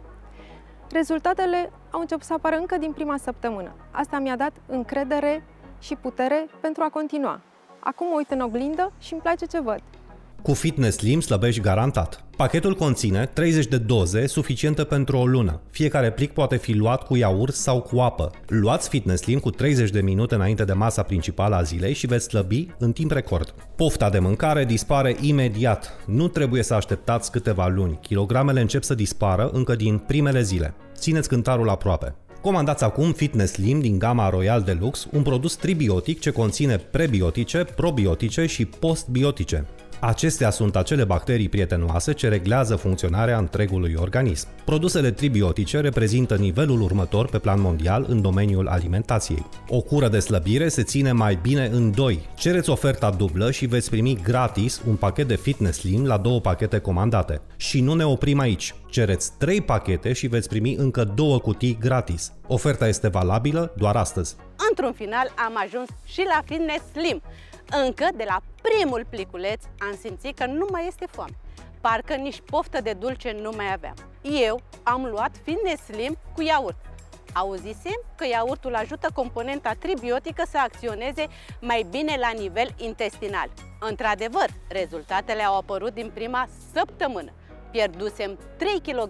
Rezultatele au început să apară încă din prima săptămână. Asta mi-a dat încredere și putere pentru a continua. Acum mă uit în oglindă și îmi place ce văd. Cu Fitness Slim slăbești garantat. Pachetul conține 30 de doze suficiente pentru o lună. Fiecare plic poate fi luat cu iaurt sau cu apă. Luați Fitness Slim cu 30 de minute înainte de masa principală a zilei și veți slăbi în timp record. Pofta de mâncare dispare imediat. Nu trebuie să așteptați câteva luni. Kilogramele încep să dispară încă din primele zile. Țineți cântarul aproape. Comandați acum Fitness Slim din gama Royal Deluxe, un produs tribiotic ce conține prebiotice, probiotice și postbiotice. Acestea sunt acele bacterii prietenoase ce reglează funcționarea întregului organism. Produsele tribiotice reprezintă nivelul următor pe plan mondial în domeniul alimentației. O cură de slăbire se ține mai bine în 2. Cereți oferta dublă și veți primi gratis un pachet de Fitness Slim la 2 pachete comandate. Și nu ne oprim aici. Cereți 3 pachete și veți primi încă 2 cutii gratis. Oferta este valabilă doar astăzi. Într-un final am ajuns și la Fitness Slim. Încă de la primul pliculeț am simțit că nu mai este foame. Parcă nici poftă de dulce nu mai aveam. Eu am luat Fitness Slim cu iaurt. Auzisem că iaurtul ajută componenta tribiotică să acționeze mai bine la nivel intestinal. Într-adevăr, rezultatele au apărut din prima săptămână. Pierdusem 3 kg.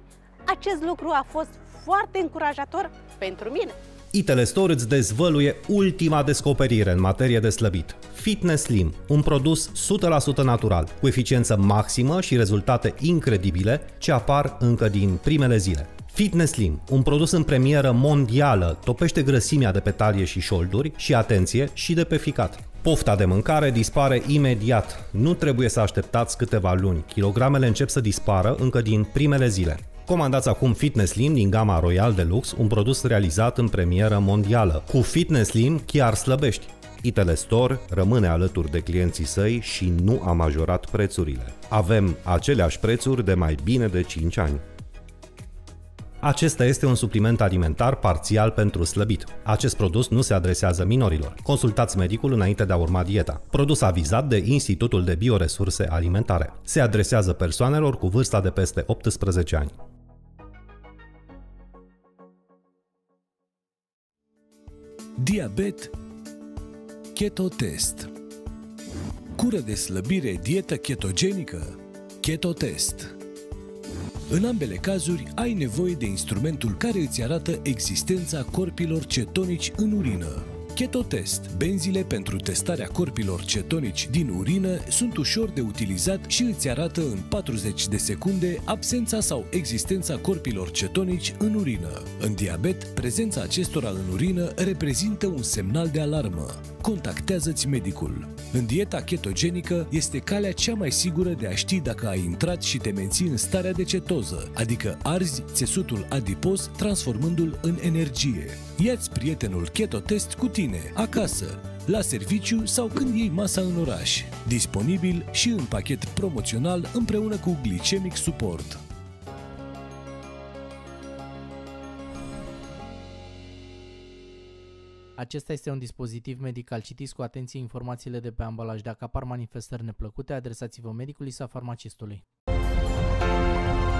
Acest lucru a fost foarte încurajator pentru mine. Itelestor îți dezvăluie ultima descoperire în materie de slăbit. Fitness Slim, un produs 100% natural, cu eficiență maximă și rezultate incredibile ce apar încă din primele zile. Fitness Slim, un produs în premieră mondială, topește grăsimea de pe talie și șolduri și, atenție, și de pe ficat. Pofta de mâncare dispare imediat. Nu trebuie să așteptați câteva luni. Kilogramele încep să dispară încă din primele zile. Comandați acum Fitness Slim din gama Royal Deluxe, un produs realizat în premieră mondială. Cu Fitness Slim chiar slăbești. Itelestor rămâne alături de clienții săi și nu a majorat prețurile. Avem aceleași prețuri de mai bine de 5 ani. Acesta este un supliment alimentar parțial pentru slăbit. Acest produs nu se adresează minorilor. Consultați medicul înainte de a urma dieta. Produs avizat de Institutul de Bioresurse Alimentare. Se adresează persoanelor cu vârsta de peste 18 ani. Diabet, Keto Test. Cură de slăbire, dietă ketogenică, Keto Test. În ambele cazuri ai nevoie de instrumentul care îți arată existența corpilor cetonici în urină. Keto Test. Benzile pentru testarea corpilor cetonici din urină sunt ușor de utilizat și îți arată în 40 de secunde absența sau existența corpilor cetonici în urină. În diabet, prezența acestora în urină reprezintă un semnal de alarmă. Contactează-ți medicul. În dieta ketogenică este calea cea mai sigură de a ști dacă ai intrat și te menții în starea de cetoză, adică arzi țesutul adipos transformându-l în energie. Ia-ți prietenul Keto Test cu tine, acasă, la serviciu sau când iei masa în oraș. Disponibil și în pachet promoțional împreună cu Glycemic Support. Acesta este un dispozitiv medical. Citiți cu atenție informațiile de pe ambalaj. Dacă apar manifestări neplăcute, adresați-vă medicului sau farmacistului.